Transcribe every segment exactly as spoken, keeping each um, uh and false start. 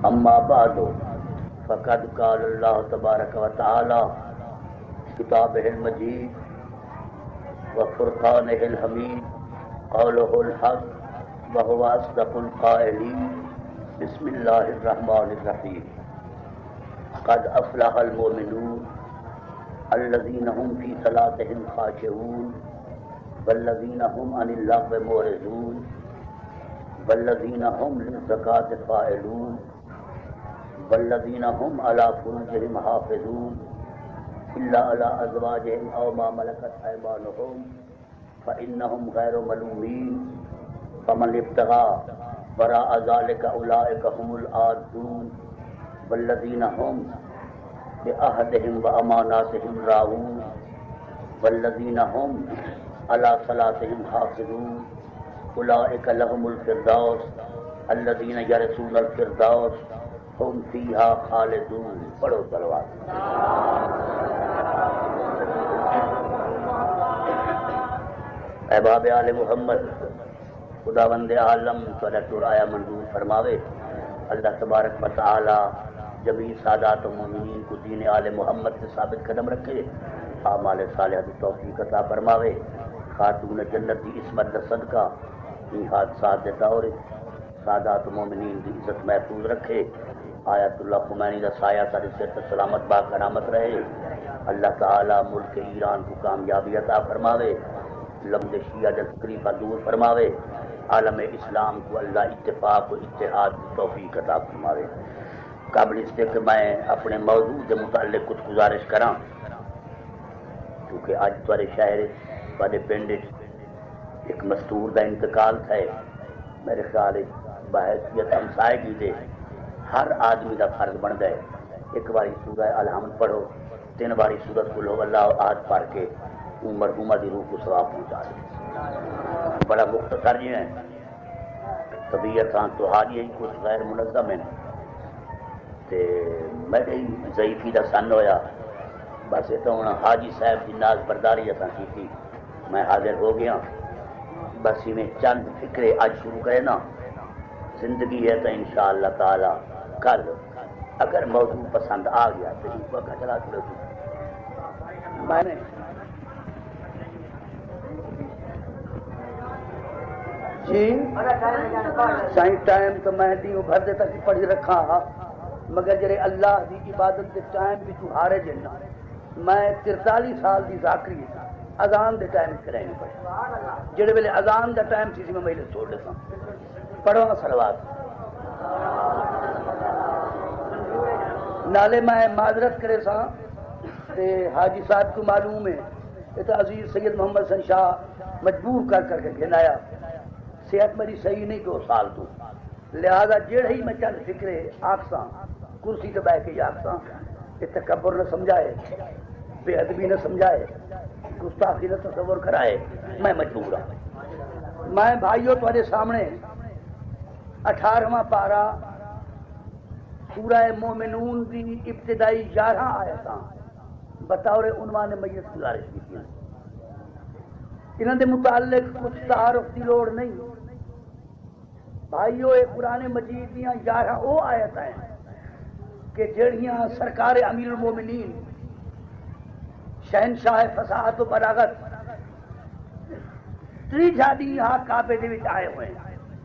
اما بعد فقد قال اللہ تبارک و تعالی کتابہ المجید وفرقانہ الحمید قولہ الحق وهو اصدق القائلین بسم اللہ الرحمن الرحیم قد افلح المؤمنون الذین هم فی صلاتهم خاشعون والذین هم عن اللغو معرضون والذین هم للزکاة فاعلون والذین هم علی فروجهم حافظون الا علی ازواجهم او ما ملکت ایمانهم فانهم غیر ملومین فمن ابتغى وراء ذلك اولئک هم العادون والذین هم بعهدهم واماناتهم راعون والذین هم علی صلاتهم حافظون اولئک لهم الفردوس الذین یرثون الفردوس هم فیہا خالدون. پڑھو صلوات. احباب آل محمد، خداوند عالم صلوات آیا منظور فرماوے. اللہ تبارک و تعالی جمیع سادات و مومنین کو دین آل محمد سے ثابت قدم رکھے، اعمال صالحہ کی توفیق عطا فرماوے. خاتون جنت کی عصمت کا صدقہ ان حادثات کے دور سادات و مومنین کی عزت محفوظ رکھے. آیت اللہ خمینی کا سایہ سارے سر سلامت با کرامت رہے. اللہ تعالی ملک ایران کو کامیابی عطا فرماوے، لمز شیعہ تقریبا دور فرماوے. عالم اسلام کو اللہ اتفاق و اتحاد کی توفیق عطا فرماوے. قبل اس کے کہ میں اپنے موضوع کے متعلق کچھ گزارش کراں، کیونکہ اج تھوڑے شہر تھوڑے پنڈ ایک مستور کا انتقال تھا. میرے خیال بحیثیت ہمسائیگی دے ہر آدمی کا فرض بن گئے ایک باری سورہ الحمد پڑھو، تین باری سورت کل ہو اللہ آج پڑھ کے مرحومہ دی روح کو ثواب پہنچا دے. بڑا مختصر جی ہے، طبیعت تو حالی ہے کچھ غیر منظم ہے. میرے ضعیفی کا سن ہویا، بس یہ تو ہوں حاجی صاحب کی ناز برداری اصل کی میں حاضر ہو گیا. بس میں چند فکرے آج شروع کرے نا، زندگی ہے تو انشاءاللہ تعالی کل اگر موضوع پسند آ گیا تو اس وقت چلا چلو. میں نے جی سائیں ٹائم تو میں دی بھر دے تک پڑھی رکھا، مگر جڑے اللہ دی عبادت دے ٹائم بھی تو ہارے جنا. میں ترتالیس سال دی ذاکری اذان دے ٹائم کرانی پڑی، جڑے ویلے اذان دا ٹائم سی میں مہینے چھوڑ دیتا. پڑھو نا صلوات. نالے میں معذرت کرے سا تے حاجی صاحب کو معلوم ہے یہ تو عزیز سید محمد حسن شاہ مجبور کر کر کے گھنایا. صحت میری صحیح نہیں دو سال تو، لہذا جڑے ہی میں چند فکرے آکساں کرسی تے بیٹھ کے آکساں یہ تکبر نہ سمجھائے، بے ادبی نہ سمجھائے، گستاخی نہ تصور کرائے. میں مجبور ہوں. میں بھائیوں تمہارے سامنے اٹھارہواں پارہ سورہ مومنون کی ابتدائی گیارہ آیتاں بطور عنوان مجلس گزارش کی تھی. انہوں نے متعلق کچھ تعارف کی لوڑ نہیں. بھائیو یہ قرآن مجید دیاں گیارہ وہ آیت ہیں کہ جڑیاں سرکار امیر المومنین شہنشاہ فصاحت و بلاغت تری جادی یہاں کعبے دے وچ آئے ہوئے ہیں.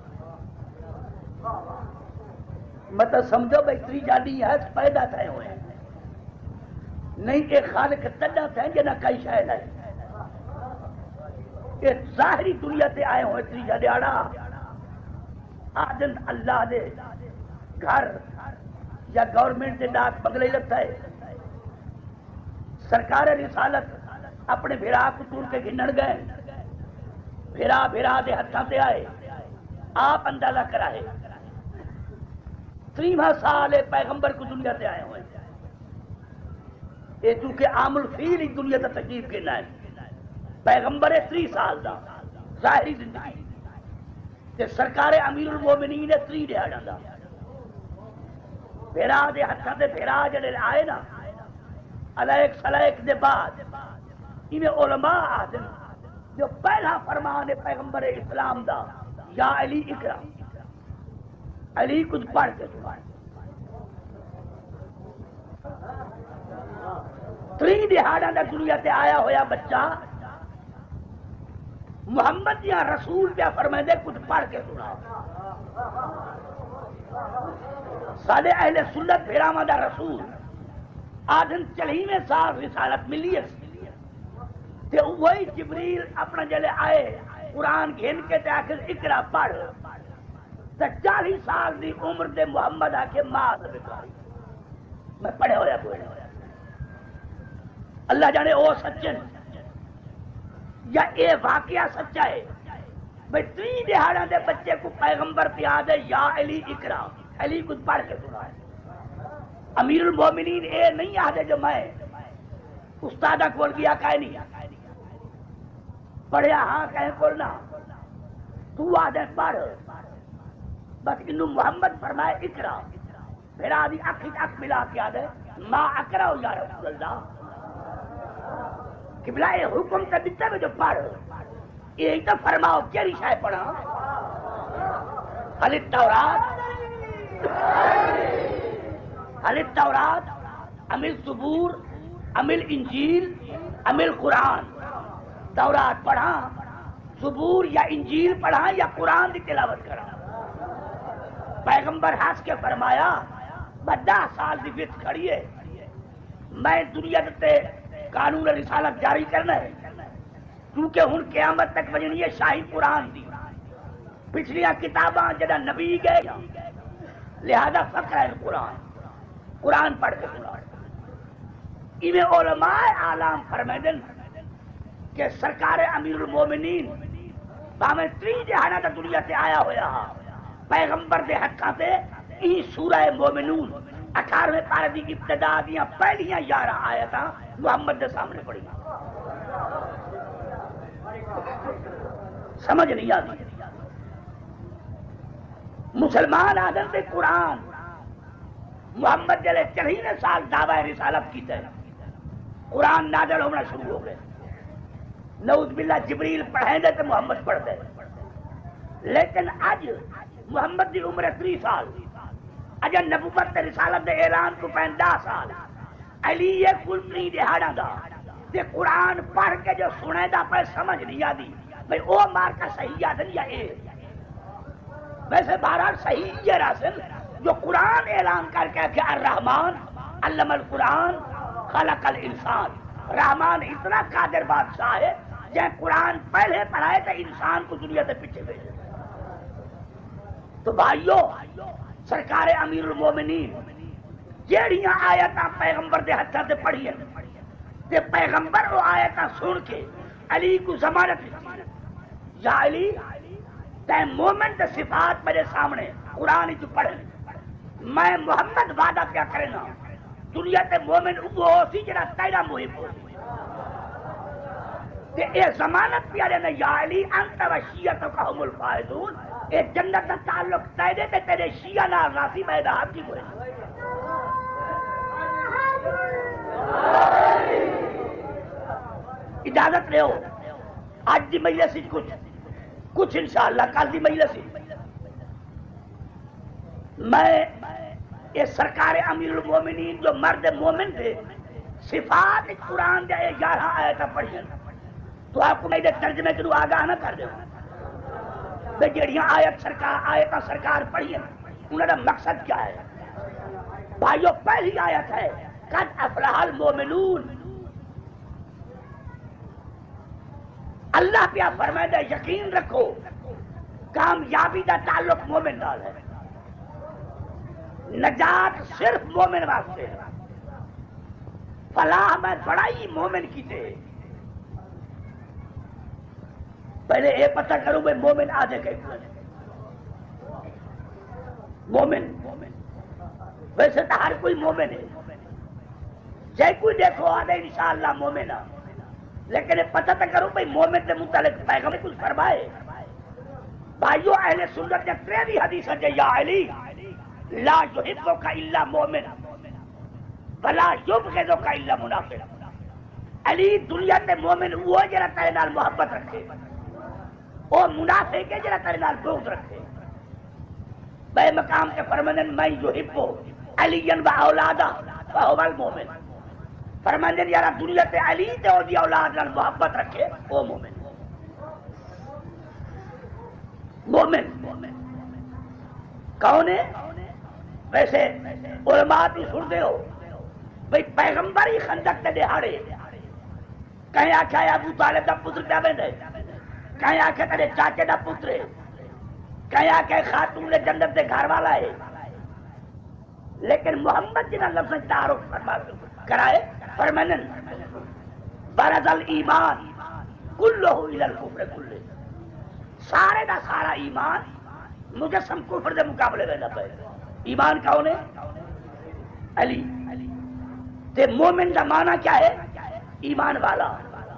مطلب سمجھو بھائی تری جادی ہے پیدا تھے ہوئے ہیں، نہیں کہ خالق تڈا تھے جنہ کئی شاید ہے. یہ ظاہری دنیا تے آئے ہوئے تری جادی آڑا آدم اللہ دے گھر یا گورنمنٹ دے ڈاک بنگلے لگتا ہے. سرکار رسالت اپنے بھیرا کو تور کے گھنڑ گئے، بھیرا بھیرا دے ہتھاں تے آئے. آپ اندازہ کرائے تریواں سال پیغمبر کو دنیا تے آئے ہوئے. یہ چونکہ عام الفیل ہی دنیا تے تشریف کہنا ہے. پیغمبر تری سال دا ظاہری زندگی تے سرکار امیر المومنین تری دیہڑاں دا. بھیرا دے ہتھاں تے بھیرا جڑے آئے نا علیک سلیک دے بعد انہیں علماء آدم جو پہلا فرمان پیغمبر اسلام دا یا علی اقرا، علی کچھ پڑھ کے سنا. تری دہاڑا دا دنیا تے آیا ہویا بچہ محمد یا رسول پہ فرمائے دے کچھ پڑھ کے سنا. سادے اہل سنت بھیراما دا رسول آدھن چلہیویں سال رسالت ملی ہے تے وہی جبریل اپنا جلے آئے قرآن گھن کے تے آخر اقرا پڑھ تے چالیس سال دی عمر دے محمد آ کے ماں بکاری میں پڑھے ہویا کوئی نہیں. اللہ جانے او سچن یا اے واقعہ سچا ہے بھئی تری دہاڑا دے بچے کو پیغمبر پہ آدھے یا علی اقرا علی کچھ پڑھ کے سنا ہے. امیر المومنین اے نہیں آدھے جو میں استادہ کول گیا کہے نہیں پڑھیا ہاں کہیں کولنا تو آدھے پڑھ بس انہوں محمد فرمائے اقرا پھر آدھی اکھ اکھ ملا کے آدھے ما اقرا یا رسول اللہ کہ بلا یہ حکم تا دیتا میں جو پڑھ یہ تو فرماؤ کیا رشاہ پڑھا حل التورات حل التورات ام الزبور ام الانجیل ام القرآن. تورات پڑھا زبور یا انجیل پڑھا یا قرآن کی تلاوت کرا. پیغمبر ہنس کے فرمایا بدہ سال دی وچ کھڑی ہے میں دنیا تے قانون رسالت جاری کرنا ہے کیونکہ ہن قیامت تک وجنی ہے شاہی قرآن دی پچھلیاں کتاباں جدا نبی گئے لہذا فقہ ہے قرآن قرآن پڑھ کے سنا. انہیں علماء عالم فرمائدن کہ سرکار امیر المومنین باہمیں تری جہانا تا دنیا سے آیا ہویا پیغمبر دے حقاں تے این سورہ مومنون اٹھارویں پارے دی ابتدا دیاں پہلیاں یارہ آیتاں محمد دے سامنے پڑھی. سمجھ نہیں آتی. مسلمان آدم دے قرآن محمد جلے چلہینے سال دعوی رسالت کی تے قرآن نازل ہونا شروع ہو گئے. نعوذ باللہ جبریل پڑھیں دے تو محمد پڑھ دے. لیکن آج محمد دی عمر تری سال اجا نبوت رسالت دے اعلان کو پہندا سال علی یہ کل تری دہاڑا دا تے قرآن پڑھ کے جو سنے دا پہ سمجھ نہیں آدی بھئی او مار کا صحیح آدن یا اے ویسے بہرحال صحیح یہ راسل جو قرآن اعلان کر کے کہ الرحمن علم القرآن خلق الانسان. رحمان اتنا قادر بادشاہ ہے جہاں قرآن پہلے پڑھائے تو انسان کو دنیا سے پیچھے بھیجے. تو بھائیو سرکار امیر المومنین جیڑیاں آیتاں پیغمبر دے ہتھاں تے پڑھی ہیں تے پیغمبر وہ آیتاں سن کے علی کو ضمانت دیتی یا علی تے مومن تے صفات میرے سامنے قرآن جو پڑھے میں محمد وعدہ کیا کرنا دنیا تے مومن وہ سی جڑا تیرا محب ہو تے اے ضمانت پیارے نے یا علی انت و شیعتک هم الفائزون. اے جنت کا تعلق تیرے تے تیرے شیعہ نال راسی میدان کی ہوئے. اجازت لے ہو آج دی مجلس ہی کچھ کچھ انشاءاللہ کل دی مجلس ہی میں یہ سرکار امیر المومنین جو مرد مومن تھے صفات قرآن دے گیارہ آیتاں پڑھی تو آپ کو میں دے ترجمے کے لیے آگاہ نہ کر دے بے جڑیاں آیت سرکار آیتاں سرکار پڑھی ہیں انہوں نے مقصد کیا ہے. بھائیو پہلی آیت ہے قد افلح المومنون. اللہ پہ فرمائے دے یقین رکھو کامیابی دا تعلق مومن نال ہے. نجات صرف مومن واسطے ہے. فلاح میں بڑائی مومن کی تے پہلے یہ پتہ کروں بھائی مومن آدھے کہ مومن ویسے تو ہر کوئی مومن ہے جائے کوئی دیکھو آدھے انشاءاللہ مومن ہے لیکن پتہ تو کروں بھائی مومن سے متعلق پیغمبر کچھ فرمائے. بھائیو اہل سنت کے تریوی حدیث ہے یا علی لا یحبک الا مومن ولا یبغضک الا منافق. علی دنیا تے مومن وہ جڑا تیرے نال محبت رکھے اور منافق ہے جڑا تیرے نال بغض رکھے. بے مقام کے فرمانے میں یحب علی و اولادا فهو المؤمن فرماندے نے یار دنیا تے علی تے او دی اولاد نال محبت رکھے او مومن مومن کون ہے؟ ویسے علماء بھی سنتے ہو بھئی پیغمبر ہی خندق تے دہاڑے کہیں آکھا ہے ابو طالب دا پتر پہ بندے کہیں آکھا تیرے چاچے دا پتر ہے کہیں آکھا خاتون جنت دے گھر والا ہے لیکن محمد جنہ لفظ تعارف کرائے فرمانن برز الایمان کلہ الی الکفر کلہ سارے دا سارا ایمان مجسم کفر دے مقابلے میں نہ پائے ایمان کون ہے؟ علی تے مومن دا معنی کیا ہے؟ ایمان والا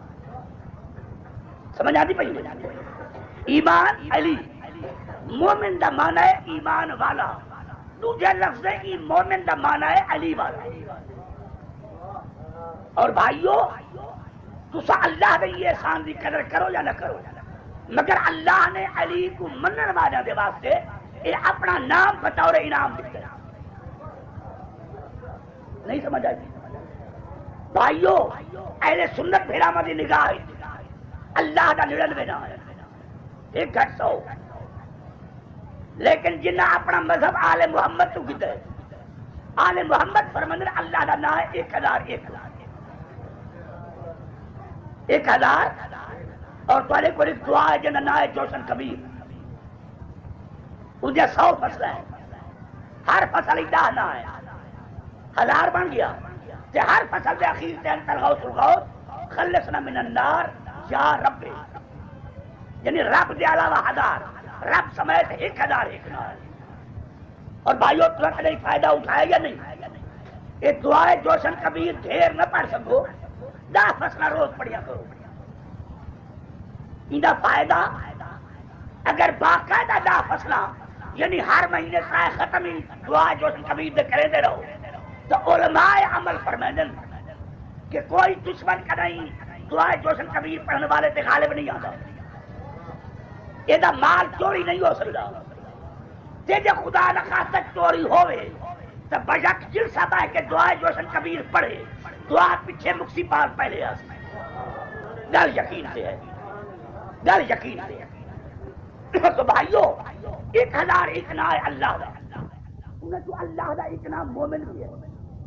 سمجھ آتی پہی ایمان علی مومن دا معنی ہے ایمان والا دوسرے لفظ ہے کہ مومن دا معنی ہے علی والا اور بھائیو تسا اللہ دے یہ احسان دی قدر کرو یا نہ کرو مگر اللہ نے علی کو منن والا دے واسطے یہ اپنا نام بطور انعام دیتا ہے نہیں سمجھ آئی بھائیو اہل سنت بھیڑا مدی نگاہ اللہ دا نڑنوے نہ ہے ایک گھٹ سو لیکن جنہ اپنا مذہب آل محمد تو کیتا ہے آل محمد فرماندے اللہ دا نام ہے ایک ہزار ایک ہزار ایک ہزار اور تمہارے کو ایک دعا ہے جنہ نام ہے جوشن کبیر انہیں سو فصل ہے ہر فصل دہ نہ ہے ہزار بن گیا کہ ہر فصل دے اخیر تے انت الغوث الغوث خلصنا من النار یا رب یعنی رب دے علاوہ ہزار رب سمیت ایک ہزار ایک نار اور بھائیو ترک نہیں فائدہ اٹھایا یا نہیں یہ دعائے جوشن کبیر ڈھیر نہ پڑھ سکو دہ فصلہ روز پڑھیا کرو انہا فائدہ اگر باقاعدہ دہ فصلہ یعنی ہر مہینے سائے ختمی دعائے جوشن کبیر دے کرے دے رہو تو علماء عمل فرمائدن کہ کوئی دشمن کا نہیں دعائے جوشن کبیر پڑھنے والے تے غالب نہیں آتا یہ دا مال چوری نہیں ہو سکتا تے جے خدا نخواستہ چوری ہوئے تو بجک جلسہ ہے کہ دعائے جوشن کبیر پڑھے دعا پیچھے مکسی پاس پہلے آس گل یقین سے ہے گل یقین سے ہے تو بھائیو ایک ہزار ایک نام ہے اللہ دا انہیں تو اللہ دا ایک نام مومن بھی ہے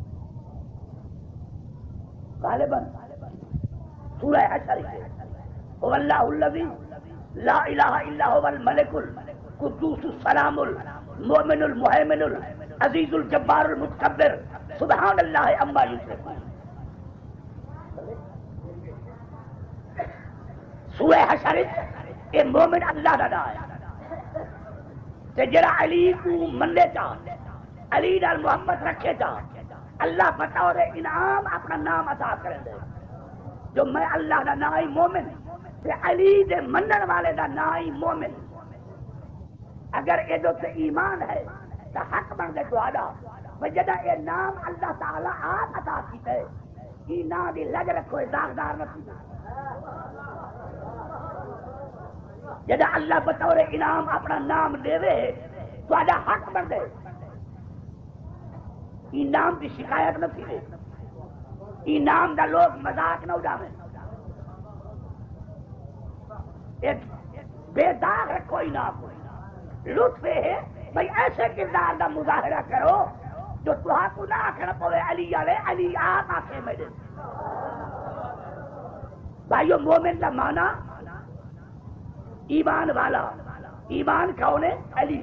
غالباً سورہ حشر ہے هو اللہ الذی لا الہ الا هو الملک القدوس السلام المؤمن المہیمن العزیز الجبار المتکبر سبحان اللہ عما یشرکون سورہ حشر یہ مومن اللہ دا نام ہے تے جڑا علی کو مننے چا علی نال محمد رکھے چا اللہ بطور انعام اپنا نام عطا کرے دے جو میں اللہ دا نام مومن تے علی دے منن والے دا نام مومن اگر اے دو تے ایمان ہے تو حق بن دے تو آدھا جدا یہ نام اللہ تعالی آپ عطا کیتا ہے یہ نام دی لگ رکھو داغدار نہ کیتا جدا اللہ بطور انعام اپنا نام دے تو آدھا حق بن دے یہ نام دی شکایت نہ تھی یہ نام دا لوگ مذاق نہ اڑاویں ایک بے داغ رکھو ہی نام لطف ہے بھائی ایسے کردار دا مظاہرہ کرو جو تہا کو نہ آکھنا پوے علی والے علی آپ آکھے میرے بھائیو مومن دا معنی ایمان والا ایمان کون ہے علی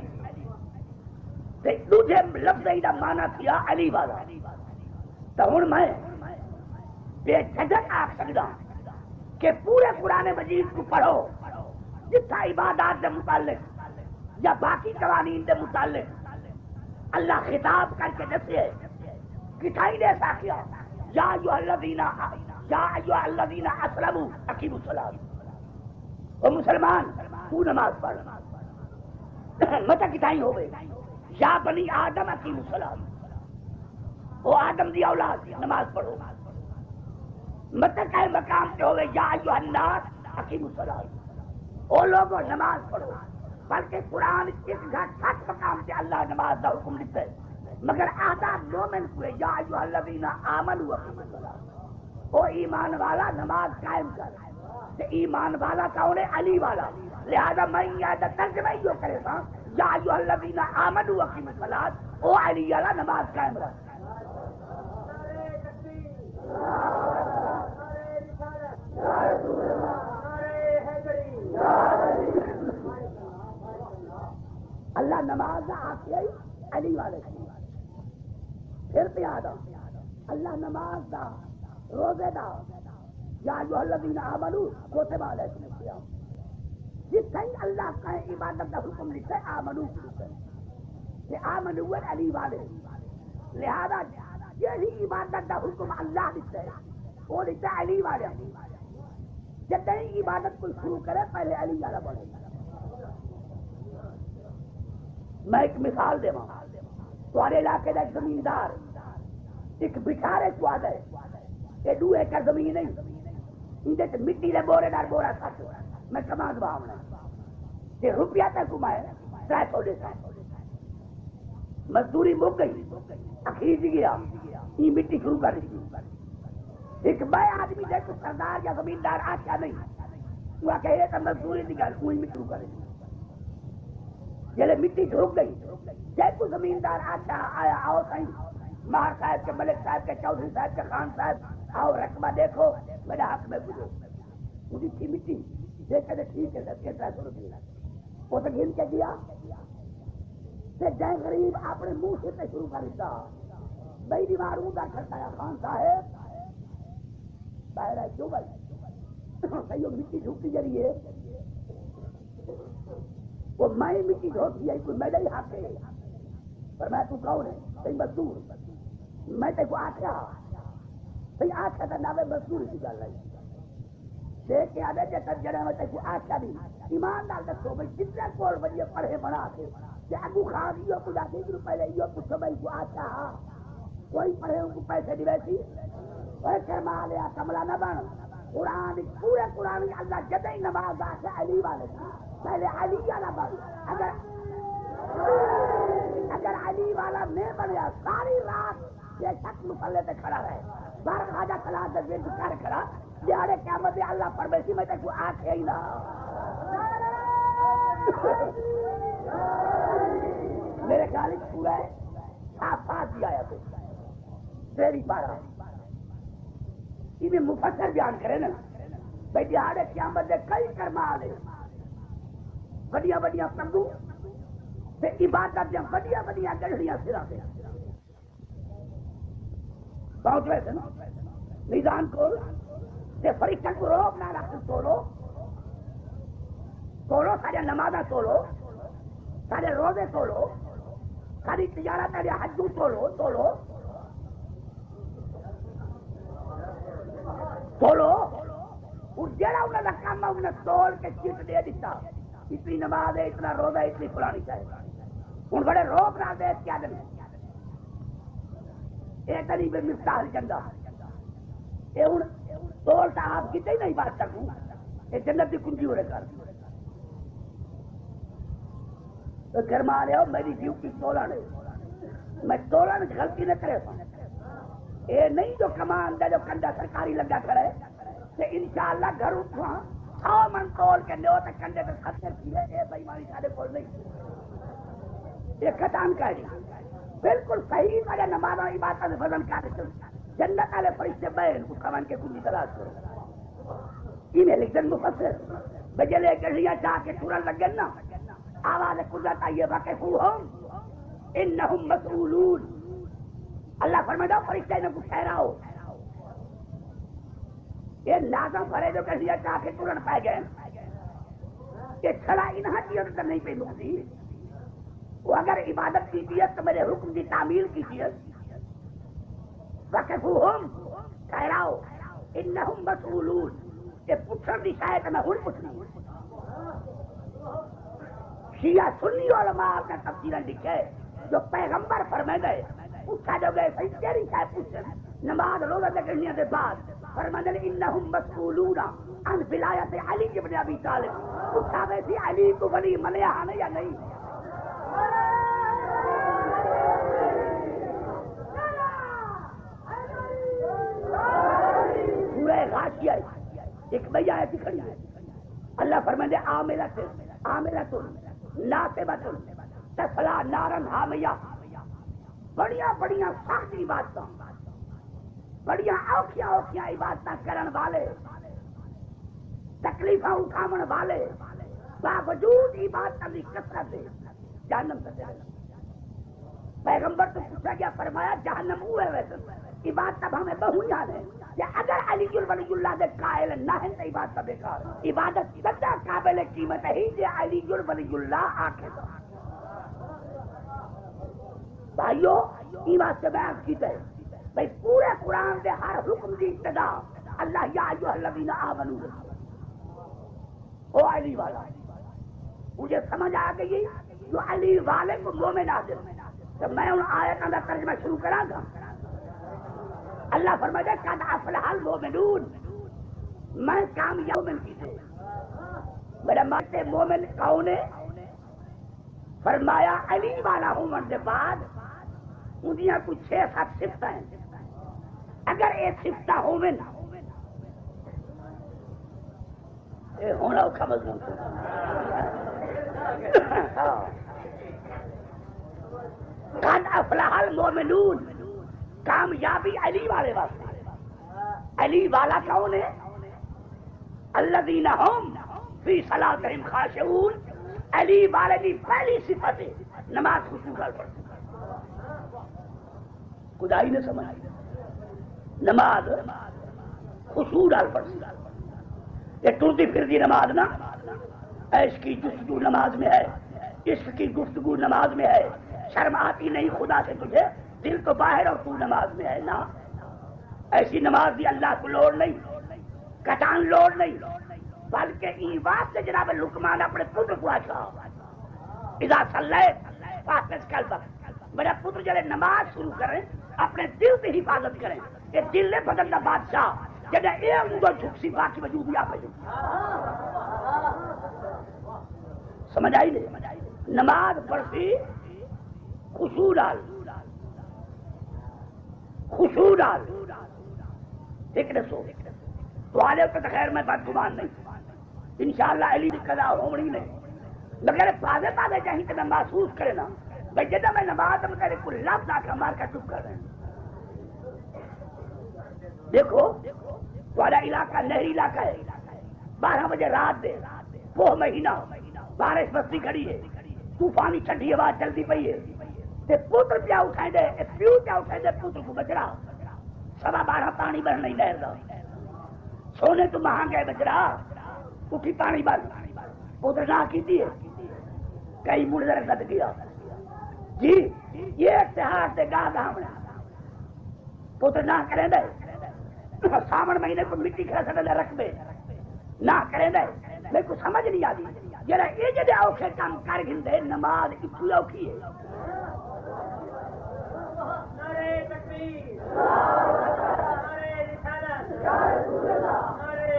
دوسرے لفظ دا معنی کیا علی والا تو ہوں میں بے جھجک آکھ سکتا کہ پورے قرآن مجید کو پڑھو جتنا عبادات دے متعلق یا باقی قوانین دے متعلق اللہ خطاب کر کے دسے کتائی نے ایسا کیا یا ایوہ الذین یا ایوہ الذین اسلموا اقیموا الصلاۃ او مسلمان تو نماز پڑھ مت کتائی ہوئے یا بنی آدم اقیموا الصلاۃ او آدم دی اولاد نماز پڑھو مت کہے مقام پہ ہوئے یا ایوہ الناس اقیموا الصلاۃ او لوگوں نماز پڑھو بلکہ قرآن اس گھٹ سات مقام سے اللہ نماز دا حکم دیتا ہے مگر آدھا مومن کوئے یا ایوہ الذین آمنوا اقیموا الصلاۃ وہ ایمان والا نماز قائم کر. ایمان والا کون ہے؟ علی والا. لہذا میں یہ ترجمہ جو کرے تھا یا ایھا الذین آمنوا اقیموا الصلاۃ، او علی والا نماز قائم رکھ. اللہ نماز آتی ہے علی والے کی. پھر بھی آدم اللہ نماز دا، روزے دا، یا ایھا الذین آمنوا کتب علیکم الصیام، جتنے اللہ کا عبادت کا حکم لکھا ہے آمنو کہ آمنو علی والے. لہذا یہی عبادت کا حکم اللہ لکھتا ہے وہ لکھتا ہے علی والے. جب عبادت کو شروع کرے پہلے علی والا بنے. میں ایک مثال دے تمہارے علاقے کا ایک زمیندار ایک بٹھارے کو آ گئے، یہ دو ایکڑ زمین نہیں، اندر مٹی دے بورے دار بورا سٹ میں کما دبا کہ روپیہ تک کمائے تر سو دے سات مزدوری مک گئی، کھینچ گیا یہ مٹی شروع کر دی. ایک بے آدمی دیکھ سردار یا زمیندار آچا نہیں وہ کہ یہ مزدوری کی گل کوئی مٹی شروع کرے. جلے مٹی جھوک گئی جب کو زمیندار آچا آیا آؤ سائیں مہر صاحب کے، ملک صاحب کے، چودھری صاحب کے، خان صاحب آؤ رقبہ دیکھو میرے ہاتھ میں پوچھو مجھے تھی مٹی دیکھے تو ٹھیک ہے سر کتنا سو روپیہ وہ تو گن کے دیا. جائے غریب اپنے منہ سے شروع کر دیتا بھائی دیوار اوندا کرتا ہے خان صاحب باہر ہے کیوں بھائی کئی مٹی جھوکتی جری ہے وہ میں مٹی دھوتی ہے کوئی میرا ہی حق ہے پر میں تو کون ہے کئی مزدور میں تے کو آخیا بھائی آخیا تو نہ مزدور کی گل ہے دیکھ کے آدھے جیسا جڑے میں تے کو آخیا نہیں ایماندار دسو بھائی جتنے کول بڑی پڑھے بنا کے اگو خان یہ کچھ آتے پہلے یہ پوچھو بھائی کو آخیا کوئی پڑھے ان کو پیسے دی ویسی کرما لیا کملا نہ بن. قرآن پورے قرآن اللہ جدی نماز آخیا علی والے پہلے علی والا بن. اگر اگر علی والا نہیں بنیا ساری رات یہ شک مسلے پہ کھڑا رہے بار خواجہ کلا دے کر کھڑا دیہڑے قیامت اللہ پرویسی میں کو آخیا ہی نہ میرے خیال پورا ہے آفات بھی آیا تو تیری پارا یہ مفسر بیان کرے نا بھائی دیہڑے قیامت دے کئی کرما لے بڑیا بڑیا پندو عبادت دیا بڑیا بڑیا گڑھڑیاں سرا پہ پہنچ رہے تھے نا میدان کو فرشتہ کو روک نہ رکھ تولو تولو سارے نمازاں تولو سارے روزے تولو ساری تجارت حجو تولو تولو تولو جہاں انہوں نے کام انہیں تول کے چیٹ دے دیتا اتنی نماز ہے اتنا روزہ ہے اتنی پرانی چاہیے ہوں بڑے روک نہ دے کیا دن ایک غریب مفتاح جنگا یہ ہوں تول تو آپ کتنے نہیں بات سکوں یہ جنت کی کنجی ہو رہے کر گرما رہے ہو میری ڈیوٹی تولن میں تولن غلطی نہ کرے یہ نہیں جو کمان دے جو کنڈا سرکاری لگا کرے کہ انشاءاللہ گھر اٹھوا سو من تول کے لو تو کنڈے پر خطر کی ہے یہ بےمانی سارے کول نہیں یہ کھٹان کا ہے بالکل صحیح میرے نماز عبادت وزن کا جنت والے فرشتے بہن اس کمان کے کنجی تلاش کرو انہیں لکھن مفسر بجلے گڑھیاں چاہ کے ٹورن لگ گئے نا آواز قدرت آئیے واقفوہم انہم مسئولون اللہ فرمائے فرشتہ انہوں کو ٹھہراؤ یہ لازم بھرے جو گڑھیاں چاہ کے ٹورن پائے گئے یہ کھڑا انہاں کی عدت نہیں پہ مکتی وہ اگر عبادت کی دیت تو میرے حکم کی تعمیل کی دیت واقفوہم ٹھہراؤ انہم مسئولون یہ پچھر دی شاید میں ہوں پچھنی شیعہ سنی علماء کا تفسیر لکھا ہے جو پیغمبر فرمائے گئے پوچھا جو گئے صحیح تیری شاید پوچھا نماز روزہ کرنے کے بعد فرمائے انہم مسئولون عن ولایت علی ابن ابی طالب پوچھا ویسی علی کو ولی منیا ہے یا نہیں کیا ہے ایک بھیا ایسی کھڑی ہے اللہ فرمائے عاملۃ عاملۃ ناصبۃ تصلی نارا حامیہ بڑیاں بڑیاں سخت عبادتاں بڑیاں اوکھیاں اوکھیاں عبادتاں کرن والے تکلیفاں اٹھاون والے باوجود عبادتاں دی کثرت دے جہنم سے چلے پیغمبر تو پوچھا گیا فرمایا جہنم وہ ہے ویسے عبادت اب ہمیں بہویاں نے کہ اگر علی ولی اللہ دے قائل نہ ہیں تو عبادت بیکار عبادت سدا قابل قیمت ہے جے علی ولی اللہ آکھے تو بھائیو یہ واسطے بیان کیتا ہے بھئی پورے قرآن دے ہر حکم دی ابتدا اللہ یا ایھا الذین آمنوا او علی والا مجھے سمجھ آ گئی جو علی والے کو مومن حاضر تو میں ان آیتوں کا ترجمہ شروع کراں گا اللہ فرماتا ہے قد افلح المؤمنون میں کامیاب مومن کی تھے میرا ماتے مومن کون ہے فرمایا علی والا ہونے کے بعد اندیاں کچھ چھ سات صفتیں ہیں اگر یہ صفتیں ہوئے نا یہ ہونا اوکھا مضمون قد افلح المؤمنون کامیابی علی والے واسطے علی والا کون ہے الذین هم فی صلاتہم خاشعون علی والے کی پہلی صفت ہے نماز خشوع نال پڑھتے خدائی نے سمجھ نماز خشوع نال پڑھتے یہ ٹرتی پھرتی نماز نا عیش کی جستجو نماز میں ہے عشق کی گفتگو نماز میں ہے شرم آتی نہیں خدا سے تجھے دل تو باہر اور تو نماز میں ہے نا ایسی نماز دی اللہ کو لوڑ نہیں کٹان لوڑ نہیں بلکہ این واسطے جناب لقمان اپنے پتر کو آچھا اذا صلیت فاحفظ قلبک میرا پتر جلے نماز شروع کریں اپنے دل سے حفاظت کریں کہ دل نے بدلنا بادشاہ جب اے انگل جھکسی باقی وجود بھی آپ سمجھ آئی نہیں نماز پڑھتی خشوع نال خشوع نال ایک دسو تو آلے تو خیر میں بدگمان نہیں انشاءاللہ علی کی قضا ہومڑی نہیں مگر پادے پادے چاہیے کہ میں محسوس کرے نا بھئی جدہ میں نماز میں کرے کوئی لفظ آکھا مار کا چپ کر رہے ہیں دیکھو تمہارا علاقہ نہری علاقہ ہے بارہ بجے رات دے وہ مہینہ بارش بستی کھڑی ہے طوفانی ٹھنڈی آواز چلتی پئی ہے تے پوتر پیا اٹھائیں دے پیو پیا اٹھائیں دے پوتر کو بچڑا سوا بارہ پانی بھر نہیں لہر دا سونے تو مہنگا ہے بچڑا اٹھی پانی بھر پوتر نہ کیتی ہے کئی منظر گد گیا جی یہ اتحاد دے گاہ دامنا پوتر نہ کریں دے سامن مہینے کو مٹی کھڑا سکتا رکھ دے نہ کریں دے میں کو سمجھ نہیں آتی جرا یہ جدے اوکھے کام کر گھندے نماز اتنی اوکھی ہے نعرہ تکبیر نعرہ رسالت نعرہ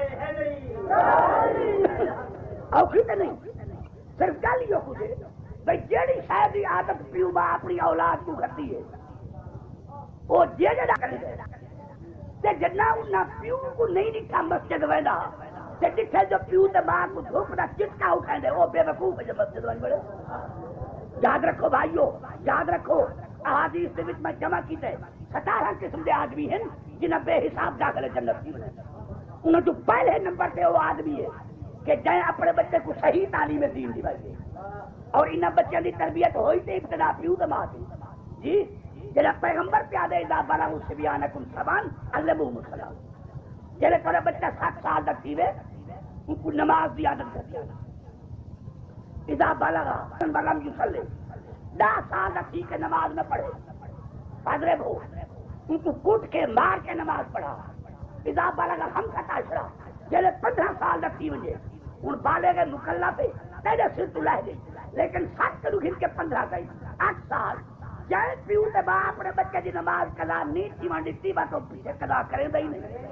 حیدری اوکھی تو نہیں صرف گل ہی کچھ ہے بھئی جیڑی شاید عادت پیو با اپنی اولاد کو کرتی ہے وہ جے جڑا کر دے تے جنا انہاں پیو کو نہیں دکھا مسجد ویندا تے دکھے جو پیو تے ماں کو دھوپ دا چٹکا اٹھائیں دے وہ بے وقوف ہے جو مسجد وین بڑے یاد رکھو بھائیو یاد رکھو احادیث دے وچ میں جمع کیتے ستارہ قسم دے آدمی ہیں جنہاں بے حساب داخل جنت کی بنے انہاں جو پہلے نمبر تے وہ آدمی ہے کہ جائیں اپنے بچے کو صحیح تعلیم دین دیوائیے اور انہاں بچوں کی تربیت ہوئی تے ابتدا پیو تے ماں دی جی جڑا پیغمبر پیادے اذا بلغوا صبیانکم سبعا علموہم الصلاۃ جڑے تھوڑا بچہ سات سال تک تھی وے ان کو نماز دی عادت کر دیا اذا بلغا ولم یصلی دس سال تک تھی کہ نماز نہ پڑھے فاضربہ ان کو کوٹ کے مار کے نماز پڑھا اذا بلغا خمسۃ عشرہ جڑے پندرہ سال تک تھی ونجے ان بالغ مکلف ہے تیرے سر تو لہ گئی لیکن سات کرو گھن کے پندرہ گئی آٹھ سال جائے پیو تے باپ اپنے بچے دی نماز قضا نہیں تھی وہاں دیتی بات تو پیچھے قضا کریں دے ہی نہیں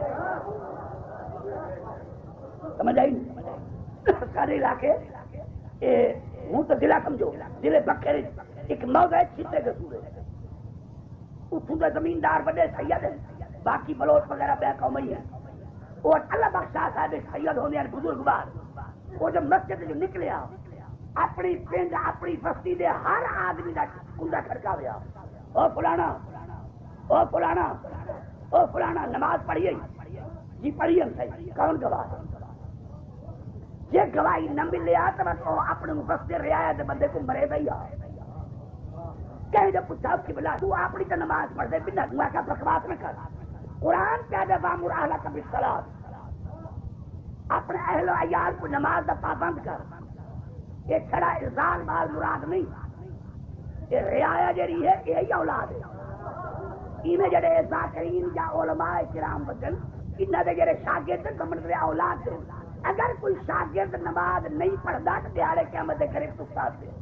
سمجھ آئی نہیں سارے علاقے ہوں تو ضلع سمجھو ضلع بکھرے ایک موضع ہے چھتے کے سورے اتھوں دے زمیندار بڑے سید ہیں باقی بلوچ وغیرہ بے قومی ہیں اور اللہ بخشا صاحب سید ہونے بزرگ بار وہ جب مسجد جو نکلیا اپنی پنڈ اپنی بستی دے ہر آدمی کا کنڈا کھڑکا ہوا، او فلانا او فلانا او فلانا نماز پڑھیے جی پڑھیے صحیح کون گواہ جی گواہی نہ ملیا تو بس اپنے بستے رعایا دے بندے کو مرے دیا کہیں جب پوچھا کہ بلا تو اپنی تو نماز پڑھ دے بنا دعا کا بکواس نہ کر قرآن کہہ دے وامر اہلک بالصلاۃ اپنے اہل و عیال کو نماز کا پابند کر یہ چھڑا ارزال مال مراد نہیں یہ رعایا جڑی ہے یہی اولاد ہے انہیں جڑے ذاکرین یا علماء کرام بدل انہاں دے جڑے شاگرد گمن دے اولاد دے اگر کوئی شاگرد نماز نہیں پڑھدا تے دیہاڑے قیامت دے کرے استاد دے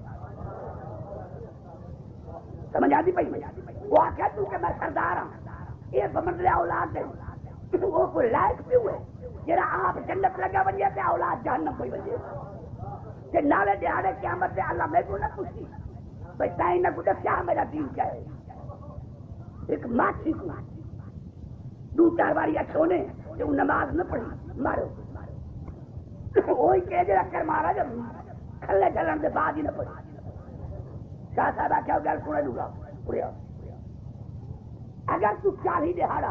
سمجھ آتی پئی وہ آخیا تو کہ میں سردار ہوں یہ گمن دے اولاد دے وہ کوئی لائق پیو ہے جڑا آپ جنت لگا ونجے تے اولاد جہنم کوئی ونجے تے نالے دیہاڑے قیامت دے اللہ میں کو نہ پوچھی بھئی تائیں نہ کو دسیا میرا دین کیا ہے ایک ماچھی کو دو چار باری اچھونے کہ وہ نماز نہ پڑھی مارو وہی کہ جڑا کر مارا جب کھلے چلن دے بعد ہی نہ پڑھی شاہ صاحب آخیا گل سنے لوں گا پوریا اگر تو چالی دہاڑا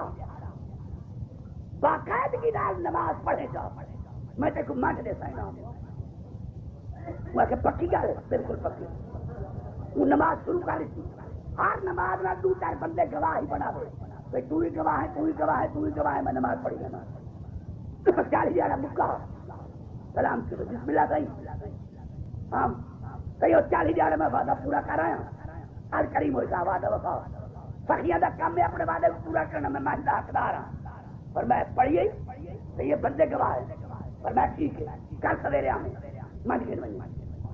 باقاعدگی نال نماز پڑھے گا میں تے کو منڈ دے سائنا میں کہ پکی گل بالکل پکی وہ نماز شروع کر دی ہر نماز نہ دو چار بندے گواہ ہی بنا دے تو ہی گواہ ہے تو ہی گواہ ہے تو ہی گواہ ہے میں نماز پڑھی ہے چالی ہزار مکہ سلام کرو بسم اللہ صحیح ہاں کہو چالی ہزار میں وعدہ پورا کر رہا ہوں ہر کریم ہوئے وعدہ وفا سخیاں دا کام ہے اپنے وعدے کو پورا کرنا میں میں حقدار ہوں اور میں پڑھیے تو یہ بندے گواہ ہے اور میں ٹھیک ہے کل سویرے آنے منڈ کے بنی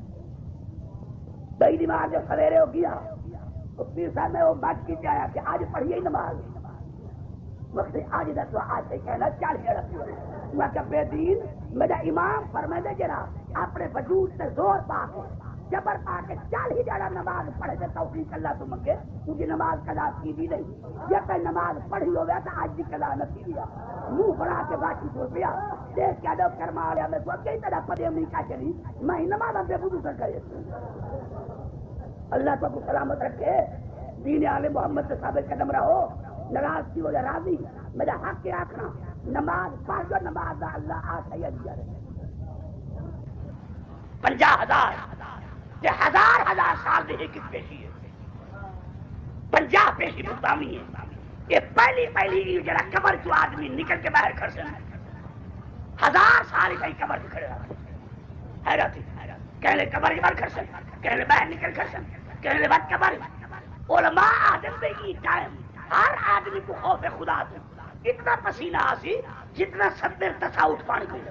دہی دماغ جب سویرے ہو گیا تو پیر صاحب میں وہ بات کی آیا کہ آج پڑھیے نماز وقت آج دا تو آج سے کہنا چالیس ہزار میں کہ بے دین میرا امام فرمائے دے جرا اپنے وجود سے زور پا کے جبر پا کے چالیس ہزار نماز پڑھے دے توفیق اللہ تو منگے کیونکہ نماز قضا کی بھی نہیں جب تک نماز پڑھی ہو گیا تو آج بھی قضا نہ کی دیا منہ بنا کے باقی سو پیا دیکھ کے ادب کرما لیا میں تو کئی طرح پدے نہیں کا چلی میں نماز بے وضو کر کرے اللہ تو کو سلامت رکھے دین آل محمد سے ثابت قدم رہو ناراض کی ہو جا راضی میرا حق کے آخنا نماز پڑھ جو نماز دا اللہ آسیا دیا رہے پنجا ہزار یہ ہزار ہزار سال دے ایک پیشی ہے پنجا پیشی مقامی ہے یہ پہلی پہلی جرا قبر جو آدمی نکل کے باہر کھڑ سن ہزار سال کہیں قبر سے کھڑے رہا حیرت کہنے قبر کے باہر کھڑ سن کہنے باہر نکل کھڑ سن کہنے بعد قبر علماء آدم دے گی ٹائم ہر آدمی کو خوف خدا سے اتنا پسینہ آسی جتنا ستر تصاوت پانی کو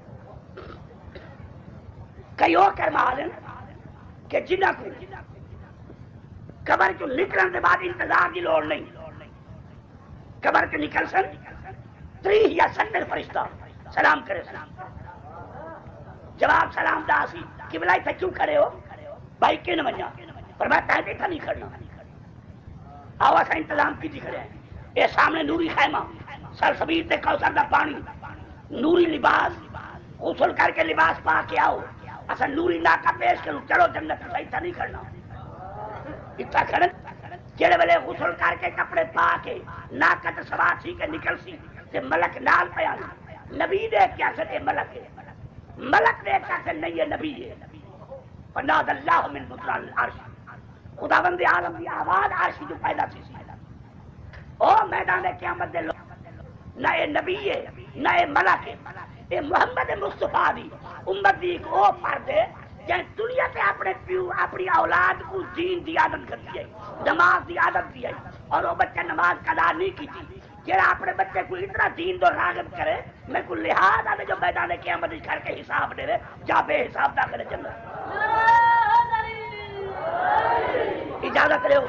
کئی اور کرمالن کہ جنہ کو قبر کو نکلن کے بعد انتظار کی لوڑ نہیں قبر کے نکل سن تری یا ستر فرشتہ سلام کرے سلام جواب سلام دا سی قبلہ تے کیوں کھڑے ہو بھائی کن منیا پر میں پہلے تھا نہیں کھڑنا آوا سا انتظام کی تھی کھڑے ہیں اے سامنے نوری خیمہ سرسبیر تے کوثر دا پانی نوری لباس غسل کر کے لباس پا کے آؤ اصلا نوری ناکا پیش کرو چلو جنت صحیح تھا نہیں کھڑنا اتنا کھڑے جڑے والے غسل کر کے کپڑے پا کے ناکا تے سوار سی کے نکل سی تے ملک نال پیا نبی دیکھ کے اسے اے ملک ہے ملک دیکھ کے اسے نہیں ہے نبی ہے فناد اللہ من بطران العرش خداوند عالم کی آواز عرش جو پیدا تھی او میدان قیامت دے لوگ نہ اے نبی ہے نہ اے ملک ہے اے محمد مصطفیٰ دی امت دی ایک او فرد ہے جن دنیا تے اپنے پیو اپنی اولاد کو دین دی عادت کر دی ہے نماز دی عادت دی ہے اور وہ بچہ نماز قضا نہیں کی تھی جڑا اپنے بچے کو اتنا دین دو راغب کرے میں کو لحاظ آنے جو میدان قیامت کر کے حساب دے جا بے حساب داخل جنت اجازت لے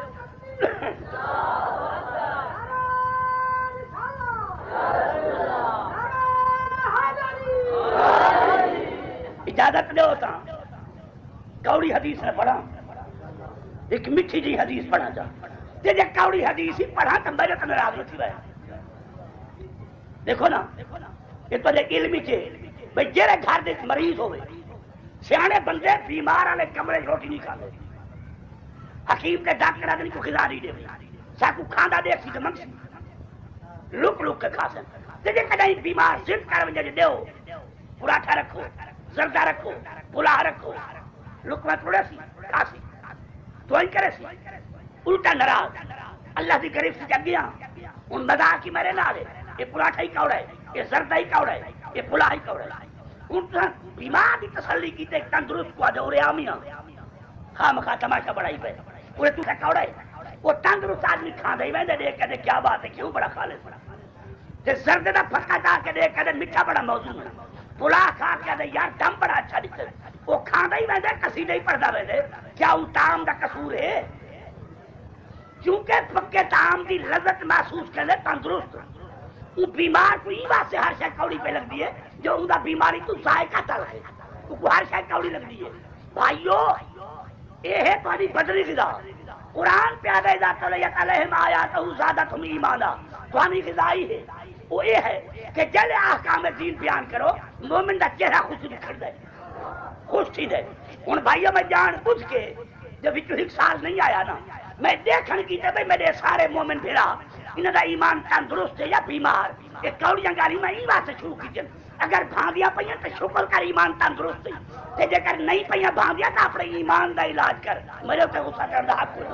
اجازت لے ہوتا کوڑی حدیث نے پڑھا ایک میٹھی جی حدیث پڑھا جا جی کوڑی حدیث ہی پڑھا تو میرے تو ناراض نہیں تھی دیکھو نا یہ تو علم ہی چے بھائی جہے گھر دے مریض ہوئے سیانے بندے بیمار والے کمرے روٹی نہیں کھاتے حکیم کے ڈاکٹر آدمی کو غذا نہیں دے ساکو کھانا دے سی من لک لک کے کھا سکتے جی کدی بیمار ضد کر وجہ دیو پراٹھا رکھو زردہ رکھو پلاح رکھو لک میں تھوڑا سی کھا سی تو ہی کرے سی الٹا ناراض اللہ کی غریب سے جگ گیا ان مزا کی میرے نال یہ پراٹھا ہی کوڑا ہے یہ زردہ ہی کوڑا ہے یہ پلاح ہی کوڑا ہے ان بیمار کی تسلی کی تے تندرست کو دورے آمیاں خواہ مخواہ تماشا بڑھائی پہ پورے تو کوڑا ہے وہ تندرست آدمی کھانا ہی ویندے دیکھ کے کیا بات ہے کیوں بڑا کھا لے تے زردے دا پکا کھا کے دیکھ کے میٹھا بڑا موضوع ہے پلاح کھا کے یار دم بڑا اچھا دکھتا ہے وہ کھانا ہی ویندے قصیدے ہی پڑھدا ویندے کیا وہ طعام دا قصور ہے کیونکہ پکے طعام دی لذت محسوس کرے تندرست وہ بیمار کو یہ واسطے ہر شے کوڑی پہ لگتی ہے جو ان کا بیماری تو ذائقہ تل ہے کو ہر شے کوڑی لگتی ہے بھائیو یہ ہے تمہاری بدلی غذا قرآن پیادہ ذات علیہ علیہم آیاتہ زادتہم ایمانا تمہاری غذا ہی ہے وہ یہ ہے کہ جلے احکام دین بیان کرو مومن دا چہرہ خوش نکھر دے خوش تھی دے ان بھائیو میں جان بوجھ کے جب وچوں ایک سال نہیں آیا نا میں دیکھن کی تے بھئی میرے سارے مومن بھیڑا انہاں دا ایمان تندرست ہے یا بیمار یہ کوڑیاں گالی میں ای واسطے شروع کی جن اگر بھاندیاں پئیاں تے شکر کر ایمان تندرست ہے تے جے کر نہیں پئیاں بھاندیاں تے اپنے ایمان دا علاج کر میرے تے غصہ کرن دا حق کوئی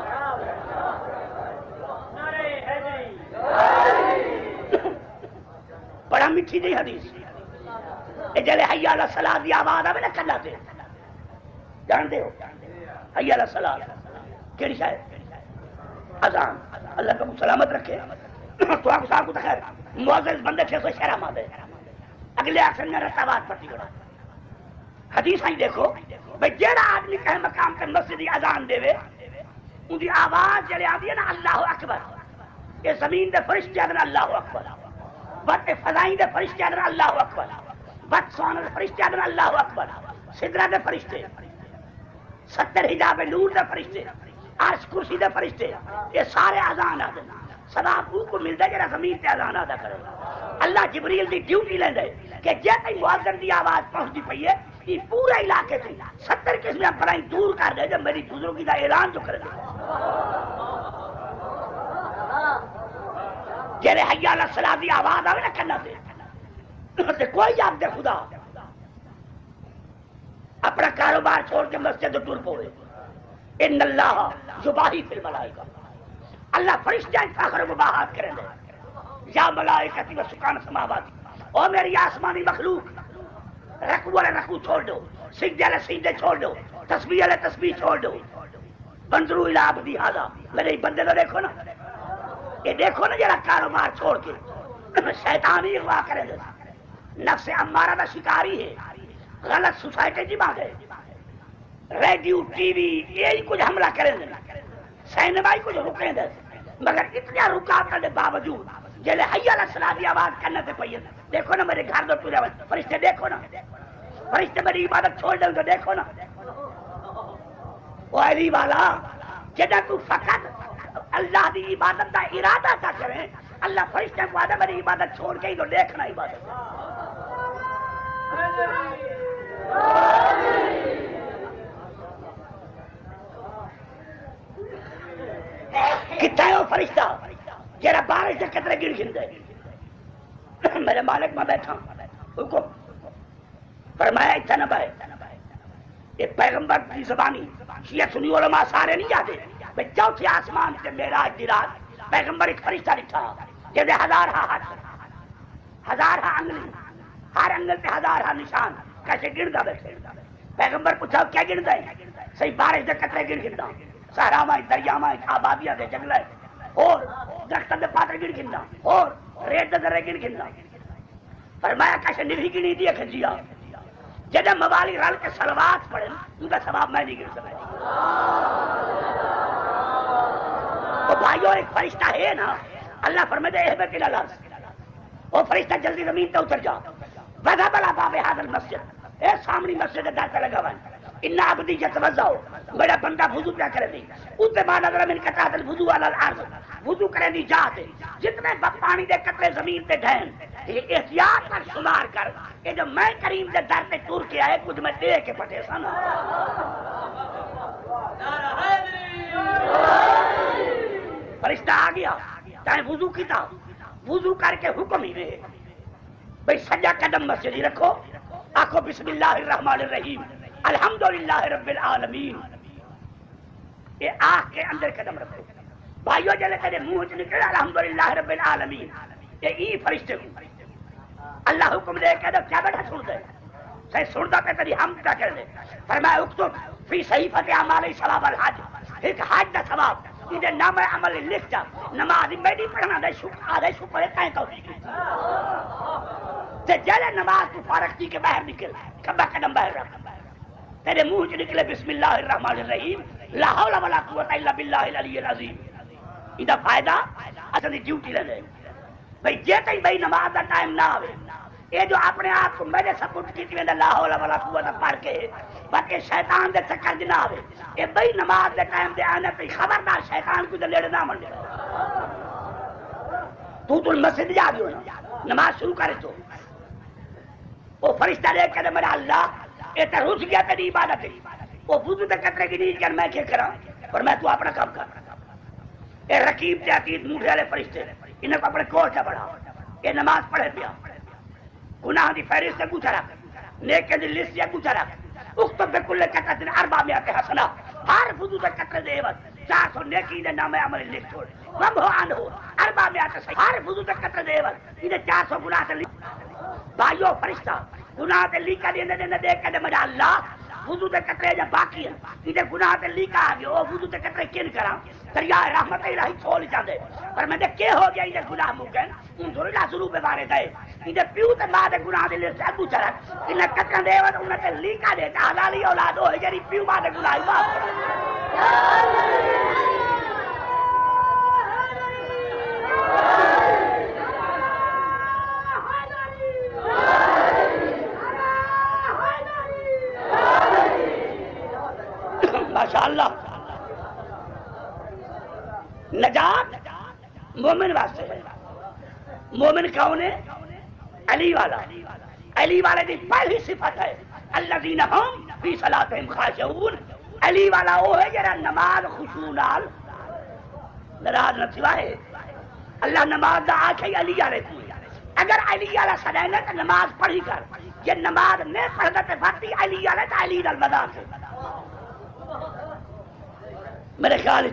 بڑا میٹھی دی حدیث اے جلے حی علی الصلاۃ دی آواز آوے نا کلا تے جان دے ہو حی علی الصلاۃ کیڑی شاید اذان اللہ کا سلامت رکھے تو آپ صاحب کو خیر معزز بندے چھ سو شرح مادے اگلے اکثر میں رتبات پڑتی گڑا حدیث آئی دیکھو بھئی جیڑا آدمی کہیں مقام پر مسجدی اذان دے وے ان دی آواز جلے آدھی ہے نا اللہ اکبر یہ زمین دے فرشتے آدھنا اللہ اکبر بط فضائیں دے فرشتے آدھنا اللہ اکبر بط سوان دے فرشتے آدھنا اللہ اکبر صدرہ دے فرشتے ستر حجاب نور دے فرشتے عرش کرسی دے فرشتے یہ سارے اذان آدھن ثواب کو ملتا ہے جرا زمین تے اذان ادا کرے اللہ جبریل دی ڈیوٹی لیندے کہ جے کئی مؤذن دی آواز پہنچتی پئی ہے یہ پورے علاقے سے ستر قسمیں پرائیں دور کر دے جب میری بزرگی دا اعلان جو کر دے جیرے حی علی الصلاۃ دی آواز آوے نا کنا سے کوئی یاد دے خدا اپنا کاروبار چھوڑ کے مسجد ٹر پوے ان اللہ یباہی فی الملائکہ اللہ فرشتیاں فخر مباحات کریں دے یا ملائکتی و سکان سماواتی او میری آسمانی مخلوق رکو والے رکو چھوڑ دو سجدے والے سجدے چھوڑ دو تسبیح والے تسبیح چھوڑ دو بندرو الی عبدی ھذا میرے بندے کو دیکھو نا یہ دیکھو نا جرا کاروبار چھوڑ کے شیطان ہی اغوا کرے دے نفس امارہ دا شکاری ہے غلط سوسائٹی جی مانگے ریڈیو ٹی وی یہی کچھ حملہ کریں دے سینما ہی کچھ رکیں دے مگر اتنا رکاوٹ کے باوجود جلے حی علی الصلاۃ دی آواز کرنے سے پئی دیکھو نا میرے گھر دو ٹرے فرشتے دیکھو نا فرشتے میری عبادت چھوڑ دیں تو دیکھو نا وہ علی والا جدا تو فقط اللہ دی عبادت دا ارادہ کا کریں اللہ فرشتے کو آدھا میری عبادت چھوڑ کے ہی تو دیکھنا عبادت کتنا ہے وہ فرشتہ جیرا بارش سے قطرے گر گھن میرے مالک میں بیٹھا حکم فرمایا اتنا نہ بھائی یہ پیغمبر کی زبانی شیعہ سنی علماء سارے نہیں جاتے بھئی چوتھے آسمان سے معراج دی رات پیغمبر ایک فرشتہ لکھا جیسے ہزار ہا ہاتھ ہزار ہا انگلی ہر انگل پہ ہزار ہا نشان کیسے گردا بیٹھے پیغمبر پوچھا کیا گردا ہے صحیح بارش سے قطرے گر گردا صحرا میں دریا میں آبادیاں دے جنگل اور درختوں دے پاتر گر گردا اور ریت دے درے گر گردا فرمایا کیسے نبھی گنی دی کھجیا جب موالی رل کے صلوات پڑھے ان کا ثواب میں نہیں گر سکتا تو بھائیو ایک فرشتہ ہے نا اللہ فرمائے اے بے کلا لاز وہ فرشتہ جلدی زمین پہ اتر جا وذا بلا باب هذا المسجد اے سامنے مسجد دا پہ لگا ہوا ان عبدی یتوضا میرا بندہ وضو کیا کرے دی اس کے بعد اگر من قطعت الوضو علی الارض وضو کرے دی جا دے جتنے پانی دے قطرے زمین تے ڈھین یہ احتیاط پر شمار کر یہ جو میں کریم کے در پہ ٹور کے آئے کچھ میں دے کے پٹے سن فرشتہ آ گیا چاہے وضو کیتا وضو کر کے حکم ہی رہے بھئی سجا قدم مسجد ہی رکھو آخو بسم اللہ الرحمن الرحیم الحمدللہ رب العالمین یہ آنکھ کے اندر قدم رکھو بھائیو جلے تیرے منہ سے نکلا الحمدللہ رب العالمین یہ ای فرشتے ہوں اللہ حکم دے کہ کیا بیٹھا سن دے صحیح سن دا پہ تیری حمد کا کر دے فرمایا اکتب فی صحیفۃ اعمال ثواب الحج ایک حج دا ثواب یہ نام عمل لکھ جا نماز میں نہیں پڑھنا دے شکر آدھے شکر ہے کہیں توفیق تے جلے نماز تو فارغ تھی کہ باہر نکل کبا قدم باہر رکھ تیرے منہ سے نکلے بسم اللہ الرحمن الرحیم لا حول ولا قوت الا باللہ العلی العظیم یہ فائدہ اصل ڈیوٹی لے بھائی جے تھی بھائی نماز کا ٹائم نہ آئے یہ جو اپنے آپ کو میرے سپورٹ کی تھی لا حول ولا قوت پڑھ کے باقی شیطان دے چکر دے نہ آئے یہ بھائی نماز دے ٹائم دے آنے پہ خبردار شیطان کو دے لیڑے نہ من دے تو تو مسجد جا گیا نماز شروع کرے تو وہ فرشتہ لے کے میرا اللہ یہ تو رس گیا تیری عبادت وہ وضو دے قطرے کی نیچ کر میں کیا کرا اور میں تو اپنا کام کر اے رقیب تے عتید موٹھے والے فرشتے انہیں کو اپنے کول سے بڑھا یہ نماز پڑھے پیا گناہ دی فہرست سے گچا رکھ نیکی دی لسٹ سے گچا رکھ اکتب بکل قطرۃ اربع مئات حسنہ ہر وضو دے قطرے دے عوض چار سو نیکی دے نام عمل لکھ چھوڑ ومحو عنہ اربع مئات سیئۃ ہر وضو دے قطرے دے عوض انہیں چار سو گناہ سے بھائیو فرشتہ گناہ تے لیکا دینے دینے دے کے دے میرا اللہ وضو تے قطرے جا باقی ہیں ادھر گناہ تے لیکا آ گیا وہ وضو تے قطرے کن کرا دریائے رحمت الہی چھول جاندے پر میں دے کے ہو گیا ادھر گناہ مکن انظر الہ ذنوب بارے دے ادھر پیو تے ماں دے گناہ دے لے سے ابو چرک انہیں قطرے دے ود انہیں تے لیکا دے تا حلالی اولاد ہوئے جری پیو ماں دے گناہ معاف ماشاءاللہ نجات مومن واسطے ہے مومن کون ہے علی والا علی والے کی پہلی صفت ہے الذین هم فی صلاتہم خاشعون علی والا وہ ہے جڑا نماز خشوع نال ناراض نہ سوائے اللہ نماز دا آکھے علی والے کو اگر علی والا سدائے تو نماز پڑھی کر یہ نماز نہیں پڑھتا تے بھاتی علی والے تے علی نال مدار سے میرے خیال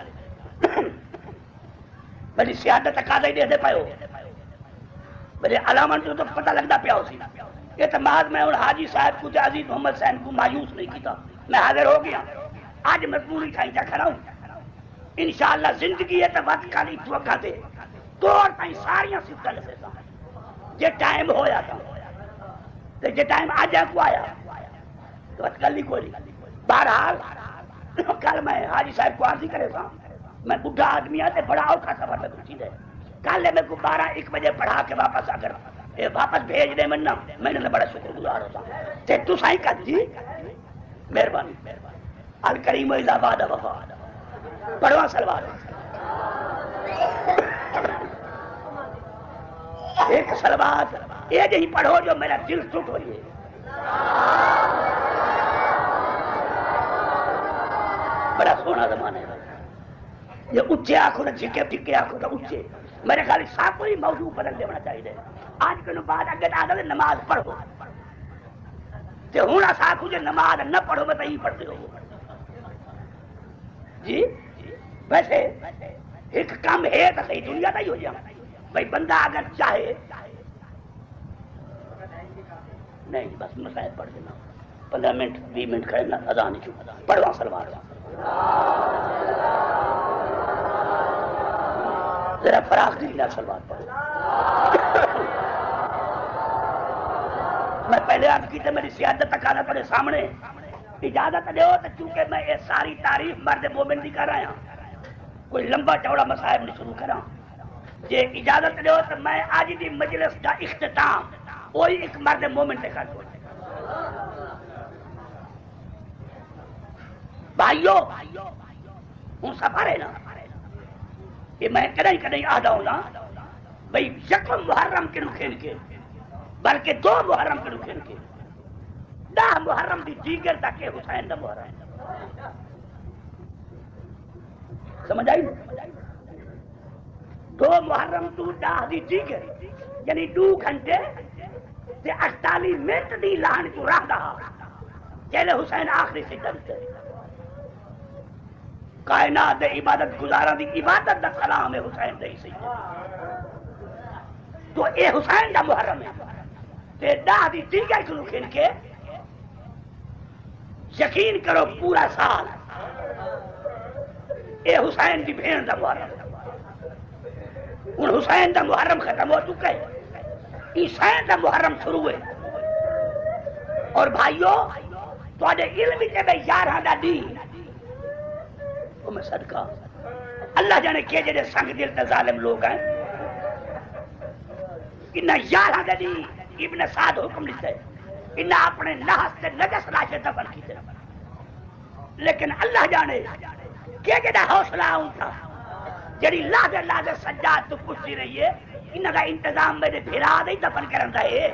میری سیادت تقاضا ہی دے دے پاؤ میرے علامت تو پتہ لگتا پیا اسی اعتماد میں اور حاجی صاحب کو عزیز محمد حسین کو مایوس نہیں کیتا میں حاضر ہو گیا آج مجبوری کھائی جا کھڑا ہوں انشاءاللہ زندگی ہے تو وقت کھانی تو اگا دے دور تائیں ساریاں صفتیں لسے سا جے ٹائم ہویا تھا تو جے ٹائم آج کو آیا تو وقت کل نہیں کوئی بہرحال کل میں حاجی صاحب کو عرضی کرے تھا میں بڈھا آدمی آتے بڑا اوکھا سفر میں پوچھی دے کل میں کو بارہ ایک بجے پڑھا کے واپس آ کر اے واپس بھیج دے من میں نے بڑا شکر گزار ہوتا تے تو سائیں کا جی مہربانی الکریم اذا بعد وفا پڑھوا سلوار ایک سلوات یہ جہی پڑھو جو میرا دل ٹوٹ ہوئی ہے بڑا سونا زمانہ ہے یہ اچھے آنکھوں نے جھکے پھکے آنکھوں نے اچھے میرے خیال صاحب کوئی موضوع بدل دینا چاہیے آج کے بعد اگر آدھے نماز پڑھو تو ہوں صاحب کو جو نماز نہ پڑھو میں تو ہی پڑھتے ہو جی ویسے ایک کام ہے تو صحیح دنیا کا ہی ہو جائے بھائی بندہ اگر چاہے نہیں بس مسائل پڑھ دینا پندرہ منٹ بیس منٹ کھڑے نا اذان نہیں چکا پڑھوا سلوار ذرا فراخ دلی نہ سلوار پڑھو میں پہلے آپ کی میری سیادت تکانا پڑے سامنے اجازت دے تو چونکہ میں یہ ساری تعریف مرد مومن کی کر رہا ہوں کوئی لمبا چوڑا مصائب نہیں شروع کرا جی اجازت دے تو میں آج دی مجلس کا اختتام وہی ایک مرد مومن سے کر دوں بھائیو ہوں سفر ہے نا یہ میں کدیں کدیں آدھا ہوں نا بھئی یکم محرم کے رکھین کے بلکہ دو محرم کے رکھین کے دہ محرم دی دیگر تک حسین دا محرم سمجھ آئی دو محرم تو دہ دی دیگر یعنی دو گھنٹے تے اٹھالی منٹ دی لان تو رہ دا چلے حسین آخری سے کرتے کائنات دے عبادت گزارا دی عبادت دا سلام ہے حسین دے سے تو اے حسین دا محرم ہے تے دہ دی دیگر کو رکھن کے یقین کرو پورا سال اے حسین دی بھین دا محرم ان حسین دا محرم ختم ہو چکا ہے حسین دا محرم شروع ہے اور بھائیو تو آجے علم کے بے یارہ دا دی وہ میں صدقہ اللہ جانے کیے جڑے سنگ دل تے ظالم لوگ ہیں انہا یارہ دا دی ابن سعد حکم لیتا ہے انہا اپنے نحس تے نجس لاشے دفن کیتے لیکن اللہ جانے کیے جڑا حوصلہ ہوں تھا جڑی لازے لازے سجاد تو کچھ رہی ہے انہا کا انتظام میرے بھیرا دے دفن کرن رہے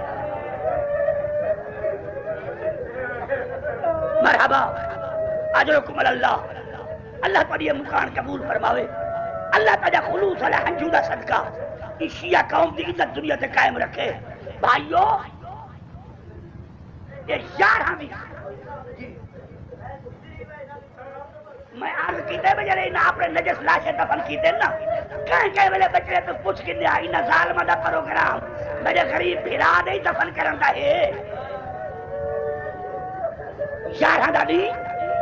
مرحبا اجرکم اللہ اللہ پر یہ مکان قبول فرماوے اللہ تعالیٰ خلوص علیہ حنجودہ صدقہ اس شیعہ قوم کی عزت دنیا سے قائم رکھے بھائیو یہ یارہ بھی میں عرض کیتے بجرے انہا اپنے نجس لاشے دفن کیتے نا کہیں کہیں ملے بچرے تو پوچھ کے دیا انہا ظالمہ دا پروگرام میرے غریب بھیرا دے دفن کرن دا ہے یارہ دا دی